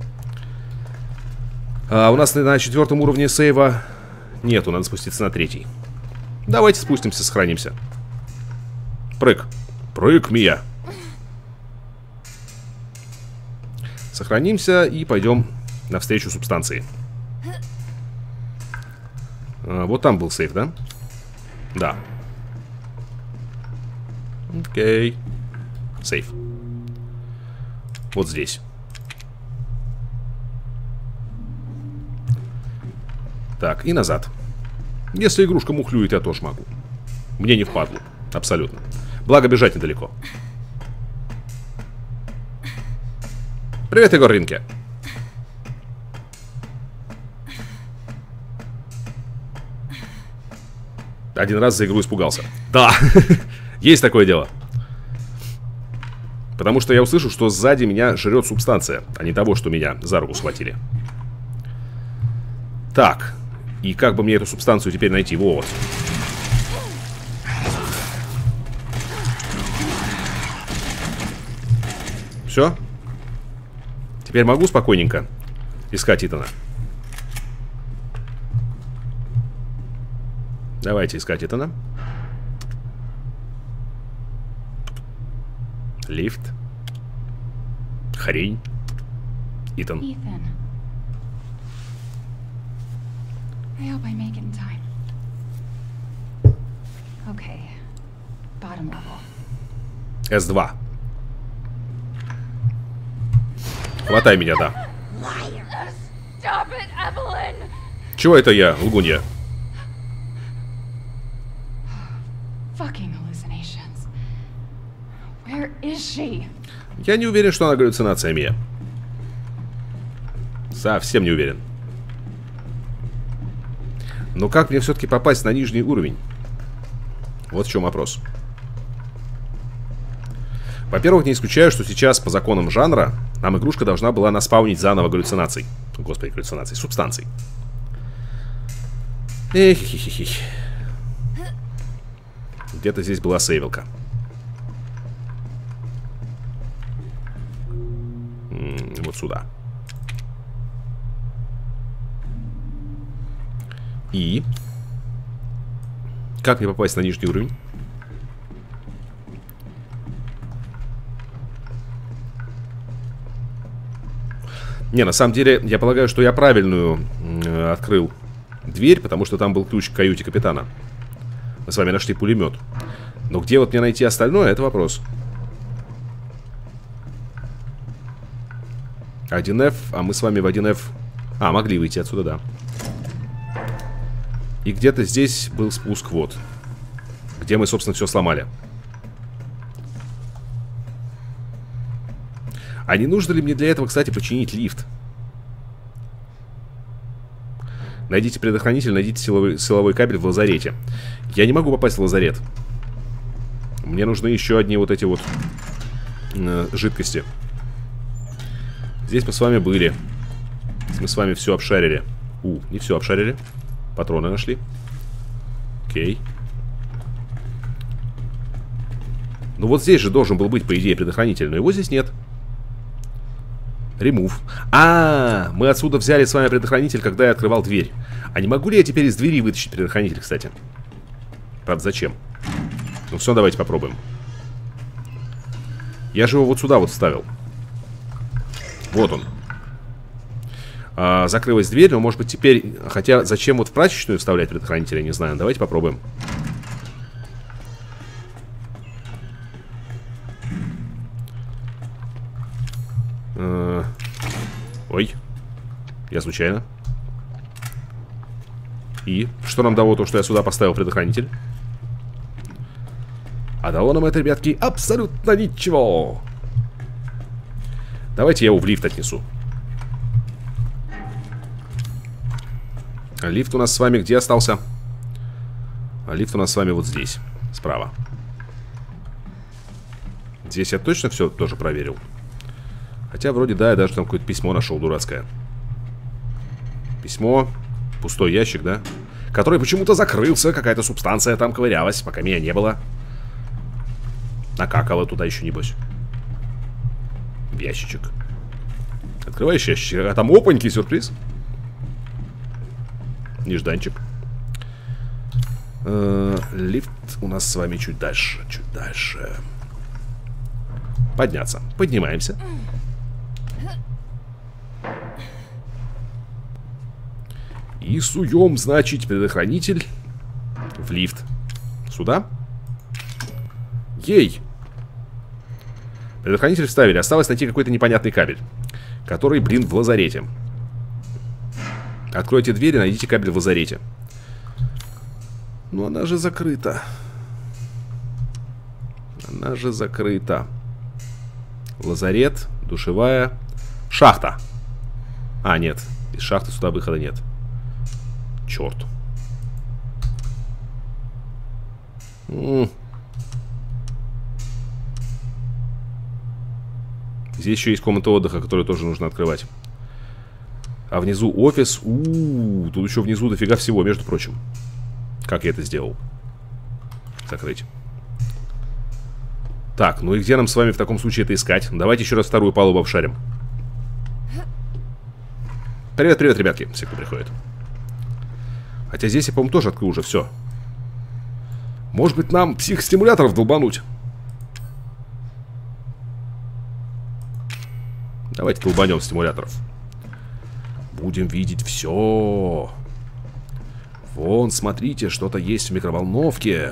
А у нас на четвертом уровне сейва нету, надо спуститься на третий. Давайте спустимся, сохранимся. Прыг. Прыг, Мия. Сохранимся и пойдем навстречу субстанции. А, вот там был сейф, да? Да. Окей. Сейф. Вот здесь. Так, и назад. Если игрушка мухлюет, я тоже могу. Мне не впадлу. Абсолютно. Благо, бежать недалеко. Привет, Егор Ринке. Один раз за игру испугался. Да, есть такое дело. Потому что я услышу, что сзади меня жрет субстанция, а не того, что меня за руку схватили. Так, и как бы мне эту субстанцию теперь найти? Вот. Все? Теперь могу спокойненько искать Итана. Давайте искать Итана. Лифт. Хрень. Итан. Ethan. I hope I make it in time. Okay. Bottom level. эс два. Хватай меня, да. Stop it, Evelyn! Чего это я, лгунья? Fucking hallucinations. Where is she? Я не уверен, что она галлюцинация, Мия. Совсем не уверен. Но как мне все-таки попасть на нижний уровень? Вот в чем вопрос. Во-первых, не исключаю, что сейчас по законам жанра нам игрушка должна была наспаунить заново галлюцинаций. Господи, галлюцинаций, субстанций. Эх, хи хи хи. Где-то здесь была сейвилка. М-м, вот сюда. И как мне попасть на нижний уровень? Не, на самом деле, я полагаю, что я правильную э, открыл дверь, потому что там был ключ к каюте капитана. Мы с вами нашли пулемет. Но где вот мне найти остальное, это вопрос. один эф, а мы с вами в один эф... А, могли выйти отсюда, да. И где-то здесь был спуск, вот. Где мы, собственно, все сломали. А не нужно ли мне для этого, кстати, починить лифт? Найдите предохранитель, найдите силовой, силовой кабель в лазарете. Я не могу попасть в лазарет. Мне нужны еще одни вот эти вот э, жидкости. Здесь мы с вами были. Здесь мы с вами все обшарили. У, не все обшарили. Патроны нашли. Окей. Ну вот здесь же должен был быть, по идее, предохранитель, но его здесь нет. Ремув. А, мы отсюда взяли с вами предохранитель, когда я открывал дверь. А не могу ли я теперь из двери вытащить предохранитель, кстати? Правда, зачем? Ну все, давайте попробуем. Я же его вот сюда вот вставил. Вот он. а, Закрылась дверь, но может быть теперь... Хотя зачем вот в прачечную вставлять предохранитель, я не знаю. Давайте попробуем. Ой, я случайно. И что нам дало то, что я сюда поставил предохранитель? А дало нам это, ребятки, абсолютно ничего. Давайте я его в лифт отнесу. А лифт у нас с вами где остался? А лифт у нас с вами вот здесь, справа. Здесь я точно все тоже проверил. Хотя вроде, да, я даже там какое-то письмо нашел дурацкое. Письмо. Пустой ящик, да? Который почему-то закрылся. Какая-то субстанция там ковырялась, пока меня не было. Накакала туда еще, небось. В ящичек. Открываешь ящичек, а там опанький сюрприз. Нежданчик. Э-э, лифт у нас с вами чуть дальше. Чуть дальше. Подняться. Поднимаемся. И суем, значит, предохранитель в лифт. Сюда. Ей! Предохранитель вставили. Осталось найти какой-то непонятный кабель, который, блин, в лазарете. Откройте дверь и найдите кабель в лазарете. Ну, она же закрыта. Она же закрыта. Лазарет, душевая. Шахта. А, нет. Из шахты сюда выхода нет. Черт. М-м. Здесь еще есть комната отдыха, которую тоже нужно открывать. А внизу офис. У-у-у, тут еще внизу дофига всего, между прочим. Как я это сделал? Закрыть. Так, ну и где нам с вами в таком случае это искать? Давайте еще раз вторую палубу обшарим. Привет, привет, ребятки. Все, кто приходит. Хотя здесь я, по-моему, тоже открыл уже все. Может быть, нам психостимуляторов долбануть? Давайте долбанем стимуляторов. Будем видеть все. Вон, смотрите, что-то есть в микроволновке.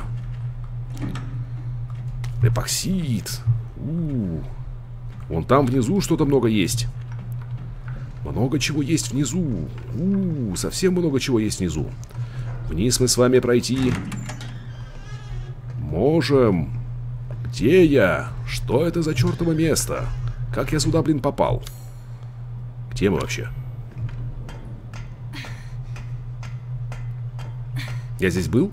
Эпоксид. У-у-у. Вон там внизу что-то много есть. Много чего есть внизу. У-у-у, совсем много чего есть внизу. Вниз мы с вами пройти можем. Где я? Что это за чертово место? Как я сюда, блин, попал? Где мы вообще? Я здесь был?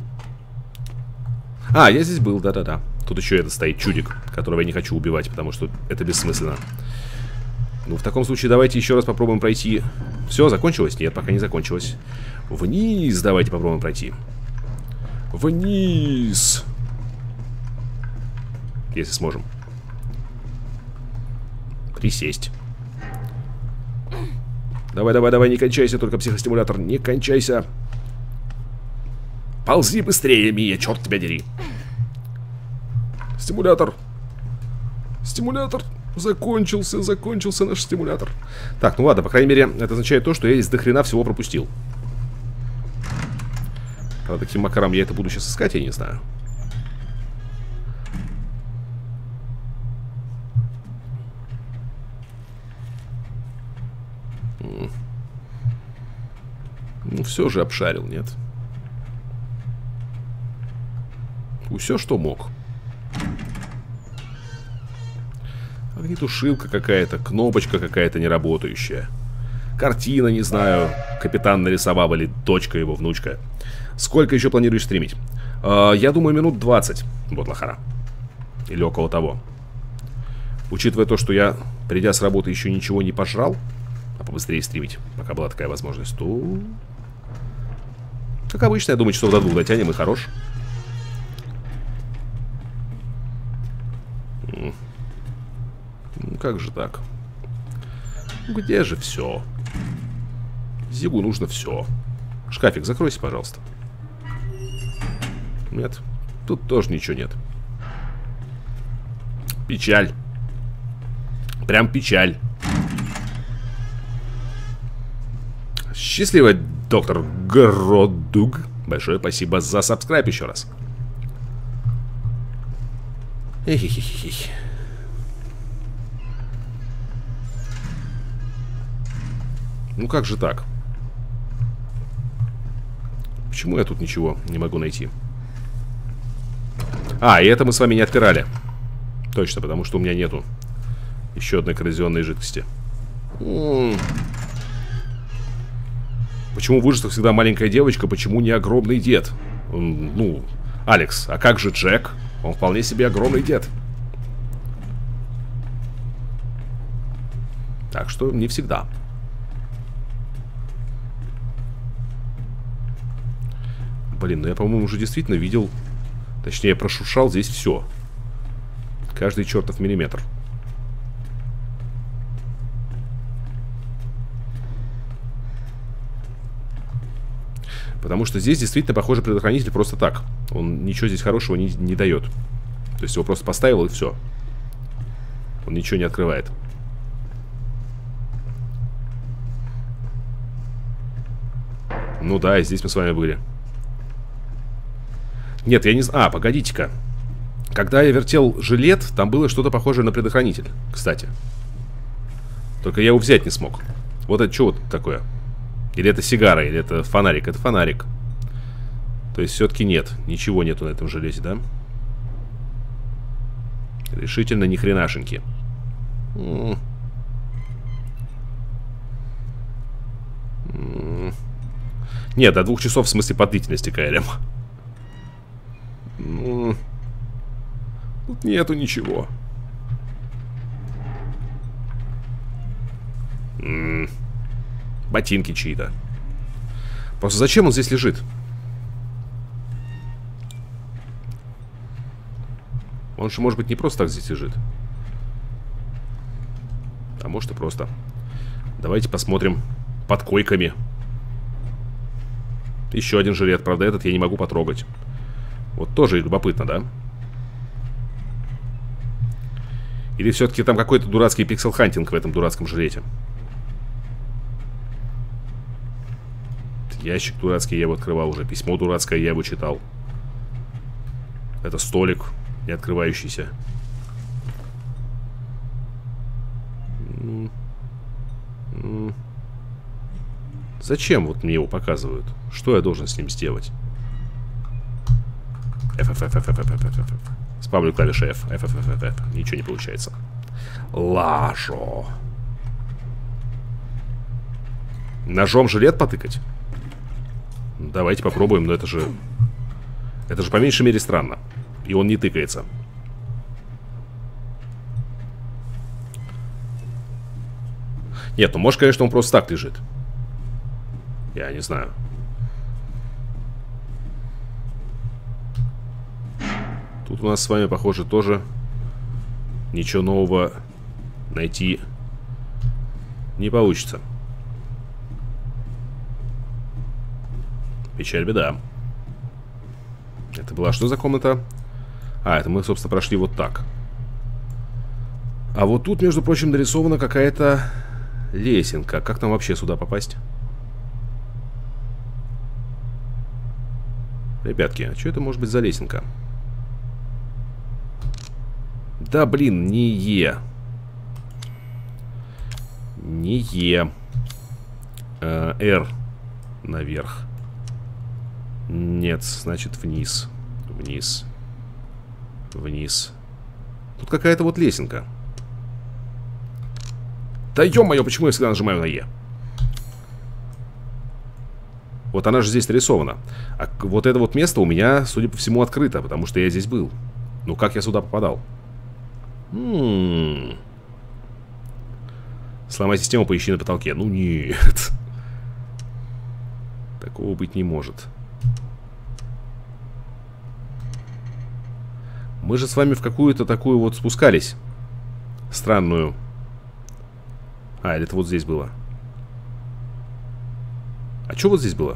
А, я здесь был, да-да-да. Тут еще этот стоит чудик, которого я не хочу убивать, потому что это бессмысленно. Ну, в таком случае давайте еще раз попробуем пройти. Все, закончилось? Нет, пока не закончилось. Вниз давайте попробуем пройти. Вниз. Если сможем. Присесть. Давай, давай, давай, не кончайся, только психостимулятор, не кончайся. Ползи быстрее, Мия, черт тебя дери. Стимулятор. Стимулятор. Закончился, закончился наш стимулятор. Так, ну ладно, по крайней мере, это означает то, что я из дохрена всего пропустил. Правда, каким макаром я это буду сейчас искать, я не знаю. Ну, все же обшарил, нет? Все, что мог. Огнетушилка какая-то, кнопочка какая-то неработающая. Картина, не знаю, капитан нарисовал или дочка его, внучка. Сколько еще планируешь стримить? Э, я думаю, минут двадцать. Вот лохара. Или около того. Учитывая то, что я, придя с работы, еще ничего не пожрал, а побыстрее стримить, пока была такая возможность, то... Как обычно, я думаю, часов до двух дотянем и хорош. Ну, как же так? Где же все? Зигу нужно все. Шкафик, закройся, пожалуйста. Нет, тут тоже ничего нет. Печаль. Прям печаль. Счастливо, доктор Гродуг. Большое спасибо за сабскрайб еще раз. Эхихихихих. Ну как же так? Почему я тут ничего не могу найти? А, и это мы с вами не отпирали. Точно, потому что у меня нету еще одной коррозионной жидкости. М-м. Почему в ужасах всегда маленькая девочка, почему не огромный дед? Ну, Алекс, а как же Джек? Он вполне себе огромный дед. Так что не всегда. Блин, ну я, по-моему, уже действительно видел... Точнее, прошуршал здесь все. Каждый чертов миллиметр. Потому что здесь действительно, похоже, предохранитель просто так. Он ничего здесь хорошего не, не дает. То есть его просто поставил и все. Он ничего не открывает. Ну да, и здесь мы с вами были. Нет, я не знаю. А, погодите-ка. Когда я вертел жилет, там было что-то похожее на предохранитель, кстати. Только я его взять не смог. Вот это что вот такое? Или это сигара, или это фонарик? Это фонарик. То есть все-таки нет. Ничего нету на этом железе, да? Решительно ни хренашеньки. М -м -м. Нет, до двух часов в смысле по длительности, КЛМ. М -м. Тут нету ничего. М -м. Ботинки чьи-то. Просто зачем он здесь лежит? Он же, может быть, не просто так здесь лежит. А может и просто. Давайте посмотрим. Под койками. Еще один жилет. Правда, этот я не могу потрогать. Вот тоже любопытно, да? Или все-таки там какой-то дурацкий пиксел-хантинг в этом дурацком жилете? Ящик дурацкий я его открывал уже. Письмо дурацкое я его читал. Это столик не открывающийся. Зачем вот мне его показывают? Что я должен с ним сделать? F, F, F, F, F, F, F, F. Спамлю клавиши F. F, F, F, F, F. Ничего не получается. Лажо. Ножом жилет потыкать? Давайте попробуем, но это же... Это же по меньшей мере странно. И он не тыкается. Нет, ну может, конечно, он просто так лежит. Я не знаю. Тут у нас с вами, похоже, тоже ничего нового найти не получится. Печаль, беда. Это была что за комната? А, это мы, собственно, прошли вот так. А вот тут, между прочим, нарисована какая-то лесенка. Как нам вообще сюда попасть? Ребятки, а что это может быть за лесенка? Да, блин, не Е. Не Е. Э, Р наверх. Нет, значит вниз. Вниз. Вниз. Тут какая-то вот лесенка. Да ё-моё, почему я всегда нажимаю на Е? Вот она же здесь нарисована. А вот это вот место у меня, судя по всему, открыто, потому что я здесь был. Ну как я сюда попадал? М-м-м. Сломай систему, поищи на потолке. Ну нет. Такого быть не может. Мы же с вами в какую-то такую вот спускались. Странную. А, или это вот здесь было. А что вот здесь было?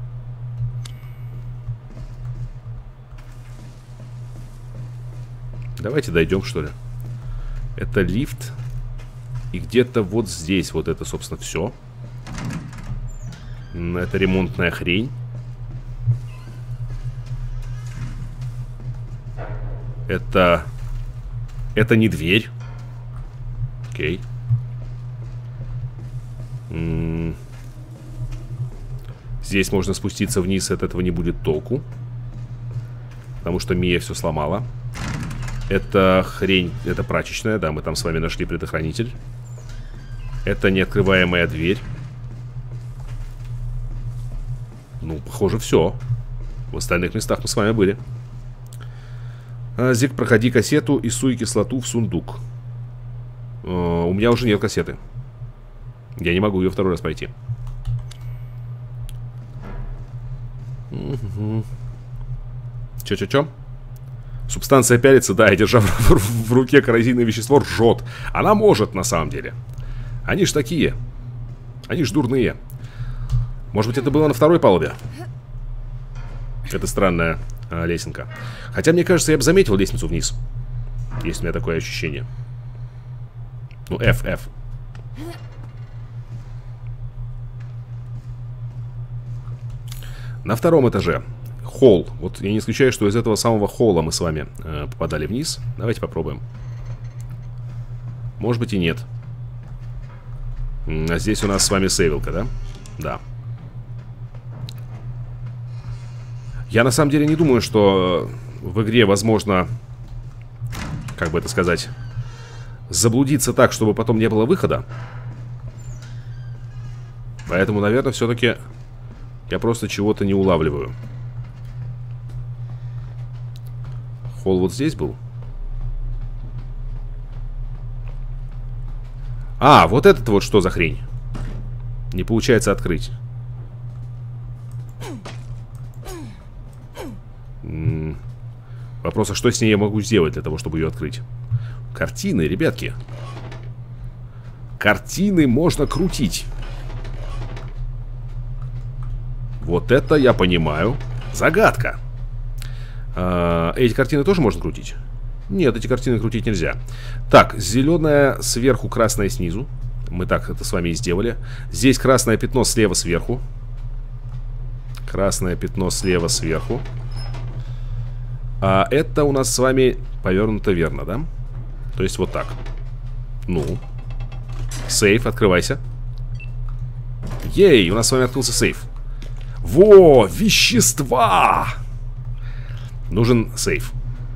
Давайте дойдем, что ли. Это лифт. И где-то вот здесь вот это, собственно, все. Это ремонтная хрень. Это... Это не дверь. Окей. М-м. Здесь можно спуститься вниз, от этого не будет толку. Потому что Мия все сломала. Это хрень, это прачечная, да, мы там с вами нашли предохранитель. Это неоткрываемая дверь. Ну, похоже, все. В остальных местах мы с вами были. Зик, проходи кассету и суй кислоту в сундук. У меня уже нет кассеты. Я не могу ее второй раз пройти. Угу. Чё-чё-чё? Субстанция пялится, да, и держа в, в, в руке коррозийное вещество, ржет. Она может, на самом деле. Они ж такие. Они ж дурные. Может быть, это было на второй палубе? Это странная а, лесенка. Хотя, мне кажется, я бы заметил лестницу вниз. Есть у меня такое ощущение. Ну, F, F. На втором этаже холл. Вот я не исключаю, что из этого самого холла мы с вами э, попадали вниз. Давайте попробуем. Может быть и нет. А здесь у нас с вами сейвилка, да? Да. Я на самом деле не думаю, что в игре возможно, как бы это сказать, заблудиться так, чтобы потом не было выхода. Поэтому, наверное, все-таки я просто чего-то не улавливаю. Холл вот здесь был. А, вот этот вот что за хрень? Не получается открыть. М-м. Вопрос, а что с ней я могу сделать для того, чтобы ее открыть? Картины, ребятки. Картины можно крутить. Вот это я понимаю. Загадка. А, эти картины тоже можно крутить? Нет, эти картины крутить нельзя. Так, зеленая сверху, красная снизу. Мы так это с вами и сделали. Здесь красное пятно слева сверху. Красное пятно слева сверху. А это у нас с вами повернуто верно, да? То есть вот так. Ну. Сейф, открывайся. Ей, у нас с вами открылся сейф. Во, вещества! Нужен сейф.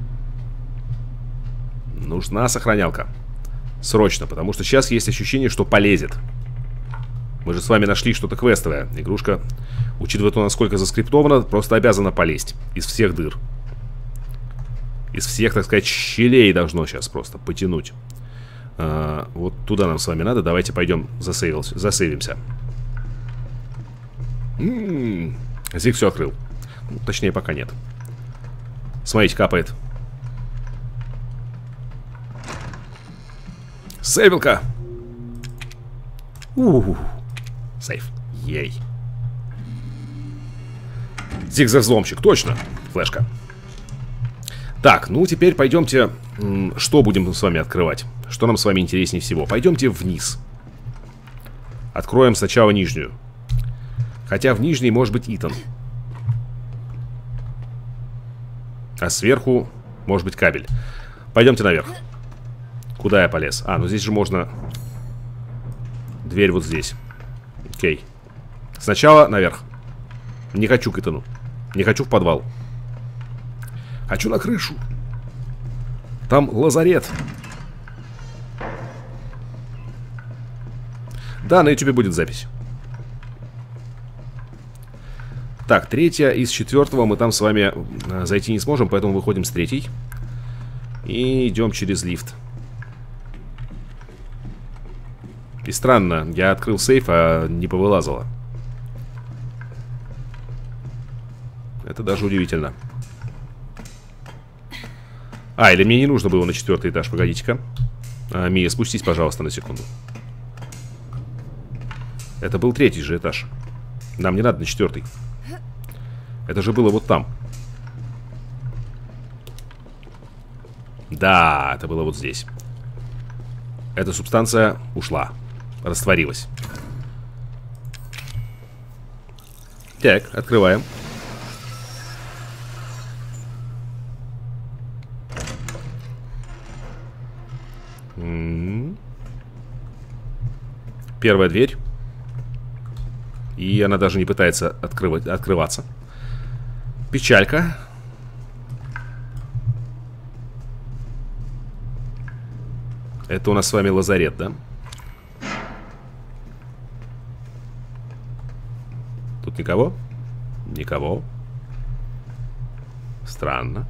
Нужна сохранялка. Срочно, потому что сейчас есть ощущение, что полезет. Мы же с вами нашли что-то квестовое. Игрушка, учитывая то, насколько заскриптована, просто обязана полезть. Из всех дыр. Из всех, так сказать, щелей должно сейчас просто потянуть. а, Вот туда нам с вами надо. Давайте пойдем засейвимся. М-м-м. Зиг все открыл. Ну, точнее, пока нет. Смотрите, капает. Сейвилка. У-у-у. Сейф. Ей. Зиг-взломщик, точно. Флешка. Так, ну теперь пойдемте. Что будем с вами открывать? Что нам с вами интереснее всего? Пойдемте вниз. Откроем сначала нижнюю. Хотя в нижней может быть Итан. А сверху может быть кабель. Пойдемте наверх. Куда я полез? А, ну здесь же можно. Дверь вот здесь. Окей. Сначала наверх. Не хочу к Итану. Не хочу в подвал. Хочу на крышу. Там лазарет. Да, на ютубе будет запись. Так, третья из четвертого. Мы там с вами зайти не сможем, поэтому выходим с третьей. И идем через лифт. И странно, я открыл сейф, а не повылазило. Это даже удивительно. А, или мне не нужно было на четвертый этаж, погодите-ка. а, Мия, спустись, пожалуйста, на секунду. Это был третий же этаж. Нам не надо на четвертый. Это же было вот там. Да, это было вот здесь. Эта субстанция ушла. Растворилась. Так, открываем. М-м-м. Первая дверь. И она даже не пытается открывать, открываться. Печалька. Это у нас с вами лазарет, да? Тут никого? Никого. Странно.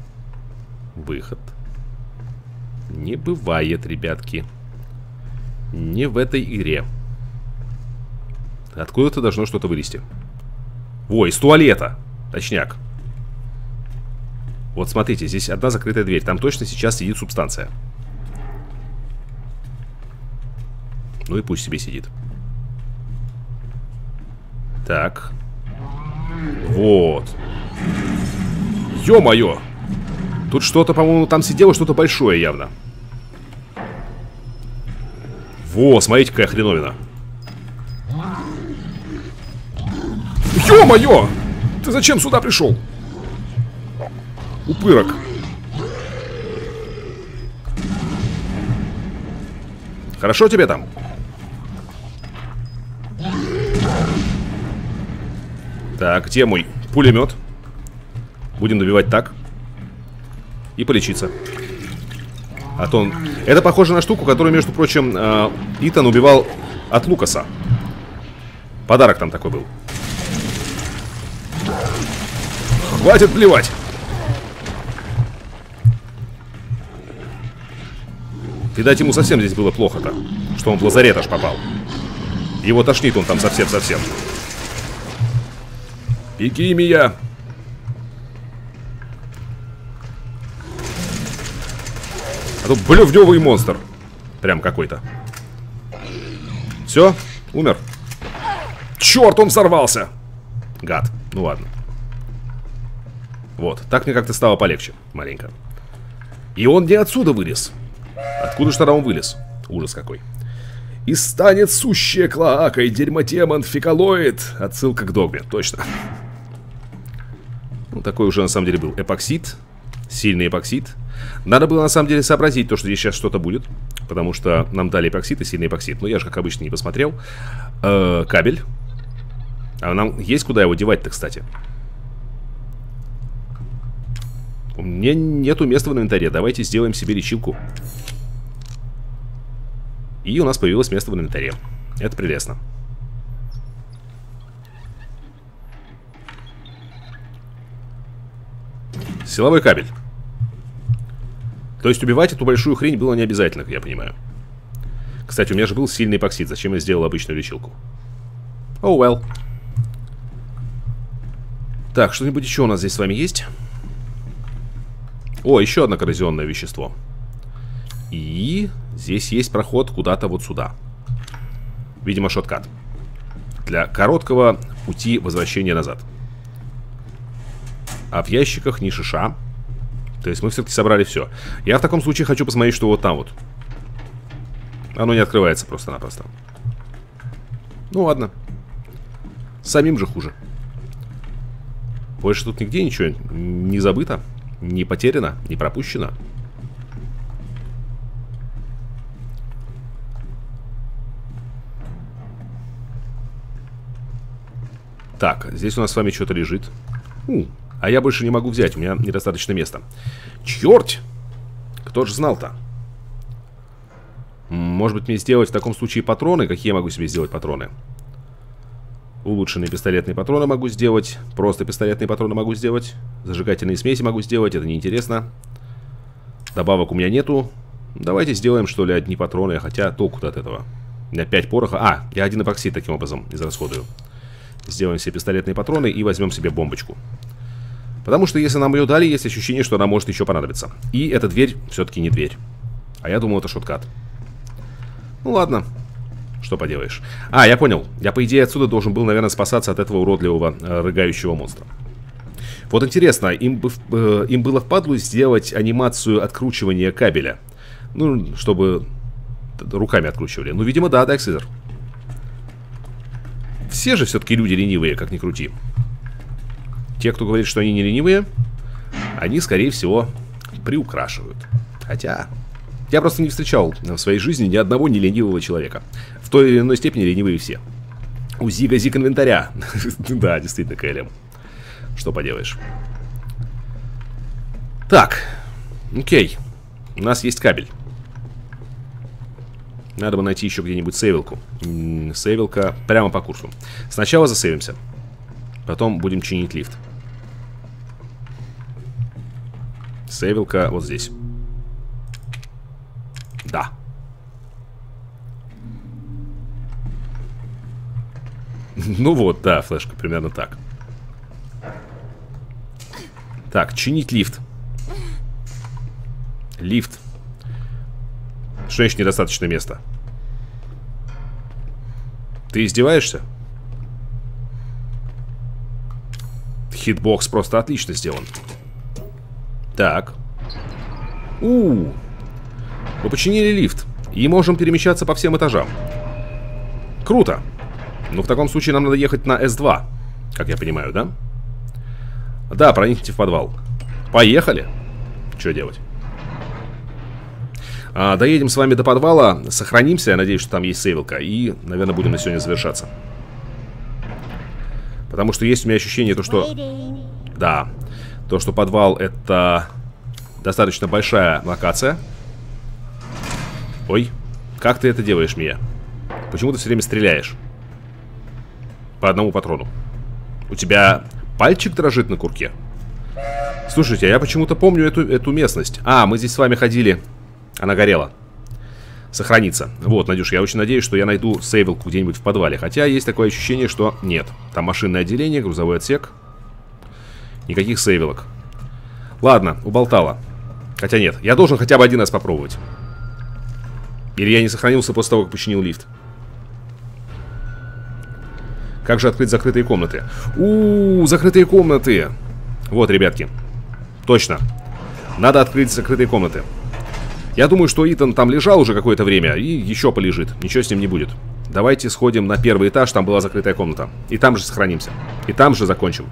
Выход. Не бывает, ребятки. Не в этой игре. Откуда-то должно что-то вылезти. Ой, из туалета. Точняк. Вот смотрите, здесь одна закрытая дверь. Там точно сейчас сидит субстанция. Ну и пусть себе сидит. Так. Вот. Ё-моё! Тут что-то, по-моему, там сидело что-то большое явно. Во, смотрите, какая хреновина. Ё-моё! Ты зачем сюда пришел? Упырок. Хорошо тебе там? Так, где мой пулемет? Будем добивать так. И полечиться. А то он... Это похоже на штуку, которую, между прочим, э, Итан убивал от Лукаса. Подарок там такой был. Хватит плевать. Видать, ему совсем здесь было плохо-то, что он в лазарет аж попал. Его тошнит он там совсем-совсем. Беги, Мия. А то блевневый монстр. Прям какой-то. Все, умер. Черт, он взорвался. Гад. Ну ладно. Вот, так мне как-то стало полегче. Маленько. И он не отсюда вылез. Откуда же тогда он вылез? Ужас какой. И станет сущая клоакой дерьмотемон фекалоид. Отсылка к догме, точно. Ну, такой уже на самом деле был эпоксид. Сильный эпоксид. Надо было на самом деле сообразить то, что здесь сейчас что-то будет. Потому что нам дали эпоксид и сильный эпоксид. Но я же, как обычно, не посмотрел. Э-э, кабель. А нам есть куда его девать-то, кстати? У меня нету места в инвентаре. Давайте сделаем себе лечилку. И у нас появилось место в инвентаре. Это прелестно. Силовой кабель. То есть убивать эту большую хрень было не обязательно, как я понимаю. Кстати, у меня же был сильный эпоксид. Зачем я сделал обычную лечилку? Oh well. Так, что-нибудь еще у нас здесь с вами есть? О, еще одно коррозионное вещество. И здесь есть проход куда-то вот сюда. Видимо, шорткат. Для короткого пути возвращения назад. А в ящиках ни шиша. То есть мы все-таки собрали все. Я в таком случае хочу посмотреть, что вот там вот. Оно не открывается просто-напросто. Ну ладно. Самим же хуже. Больше тут нигде ничего не забыто, не потеряно, не пропущено. Так, здесь у нас с вами что-то лежит. У, а я больше не могу взять, у меня недостаточно места. Черт! Кто же знал-то? Может быть, мне сделать в таком случае патроны? Какие я могу себе сделать патроны? Улучшенные пистолетные патроны могу сделать. Просто пистолетные патроны могу сделать. Зажигательные смеси могу сделать, это неинтересно. Добавок у меня нету. Давайте сделаем, что ли, одни патроны. Хотя толку-то от этого. У меня пять пороха. А, я один эпоксид таким образом израсходую. Сделаем себе пистолетные патроны и возьмем себе бомбочку. Потому что если нам ее дали, есть ощущение, что она может еще понадобиться. И эта дверь все-таки не дверь. А я думал, это шорткат. Ну ладно. Что поделаешь. А, я понял. Я, по идее, отсюда должен был, наверное, спасаться от этого уродливого э, рыгающего монстра. Вот интересно, им, бы, э, им было впадлу сделать анимацию откручивания кабеля. Ну, чтобы руками откручивали. Ну, видимо, да, да, Эксизер. Все же все-таки люди ленивые, как ни крути. Те, кто говорит, что они не ленивые, они, скорее всего, приукрашивают. Хотя... Я просто не встречал в своей жизни ни одного не ленивого человека. В той или иной степени ленивые все. У Зига Зиг инвентаря. Да, действительно, КЛМ. Что поделаешь. Так. Окей. У нас есть кабель. Надо бы найти еще где-нибудь сейвилку. Сейвилка прямо по курсу. Сначала засейвимся. Потом будем чинить лифт. Сейвилка вот здесь. Да. Ну вот, да, флешка, примерно так. Так, чинить лифт. Лифт. Что значит недостаточно места? Ты издеваешься? Хитбокс просто отлично сделан. Так. У-у-у. Мы починили лифт и можем перемещаться по всем этажам. Круто. Ну, в таком случае нам надо ехать на эс два. Как я понимаю, да? Да, проникните в подвал. Поехали. Что делать? а, Доедем с вами до подвала. Сохранимся, я надеюсь, что там есть сейвилка. И, наверное, будем на сегодня завершаться. Потому что есть у меня ощущение, то, что... Да. То, что подвал — это достаточно большая локация. Ой. Как ты это делаешь, Мия? Почему ты все время стреляешь? По одному патрону. У тебя пальчик дрожит на курке? Слушайте, я почему-то помню эту, эту местность. А, мы здесь с вами ходили. Она горела. Сохранится. Вот, Надюш, я очень надеюсь, что я найду сейвилку где-нибудь в подвале. Хотя есть такое ощущение, что нет. Там машинное отделение, грузовой отсек. Никаких сейвилок. Ладно, уболтала. Хотя нет, я должен хотя бы один раз попробовать. Или я не сохранился после того, как починил лифт. Как же открыть закрытые комнаты? У-у-у, закрытые комнаты. Вот, ребятки. Точно. Надо открыть закрытые комнаты. Я думаю, что Итан там лежал уже какое-то время и еще полежит. Ничего с ним не будет. Давайте сходим на первый этаж, там была закрытая комната. И там же сохранимся. И там же закончим.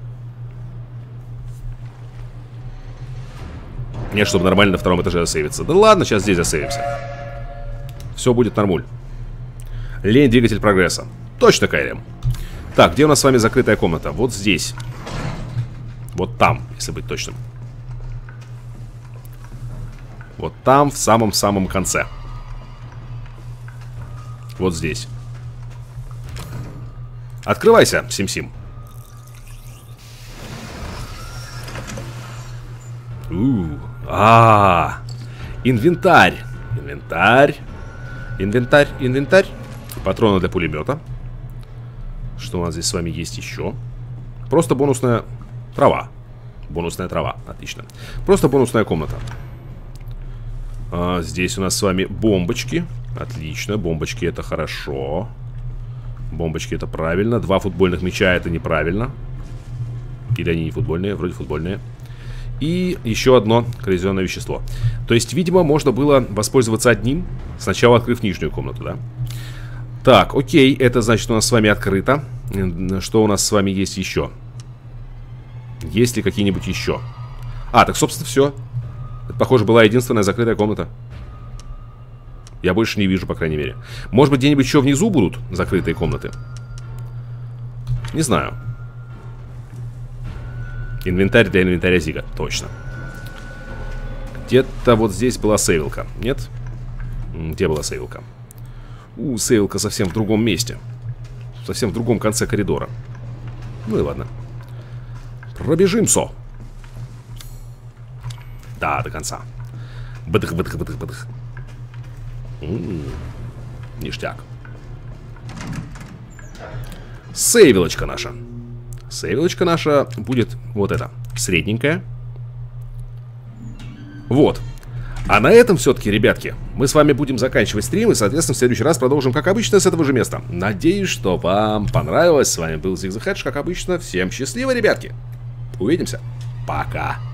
Нет, чтобы нормально на втором этаже засейвиться. Да ладно, сейчас здесь засейвимся. Все будет нормуль. Лень — двигатель прогресса. Точно, Кайрем. Так, где у нас с вами закрытая комната? Вот здесь. Вот там, если быть точным. Вот там, в самом-самом конце. Вот здесь. Открывайся, Сим-Сим. А, инвентарь. Инвентарь. Инвентарь, инвентарь. Патроны для пулемета. Что у нас здесь с вами есть еще? Просто бонусная трава. Бонусная трава, отлично. Просто бонусная комната. а, Здесь у нас с вами бомбочки. Отлично, бомбочки — это хорошо. Бомбочки — это правильно. Два футбольных мяча — это неправильно. Или они не футбольные? Вроде футбольные. И еще одно коррозионное вещество. То есть, видимо, можно было воспользоваться одним, сначала открыв нижнюю комнату, да? Так, окей, это значит, у нас с вами открыто. Что у нас с вами есть еще? Есть ли какие-нибудь еще? А, так, собственно, все. Это, похоже, была единственная закрытая комната. Я больше не вижу, по крайней мере. Может быть, где-нибудь еще внизу будут закрытые комнаты? Не знаю. Инвентарь для инвентаря Зига. Точно. Где-то вот здесь была сейвилка. Нет? Где была сейвилка? У, сейвилка совсем в другом месте. Совсем в другом конце коридора. Ну и ладно. Пробежимся. Да, до конца. Бадых, бадых, бадых, бадых. М-м-м. Ништяк. Сейвилочка наша. Сейвилочка наша будет вот эта, средненькая. Вот. А на этом все-таки, ребятки, мы с вами будем заканчивать стрим. И, соответственно, в следующий раз продолжим, как обычно, с этого же места. Надеюсь, что вам понравилось. С вами был Zig the Hedge, как обычно. Всем счастливо, ребятки. Увидимся. Пока.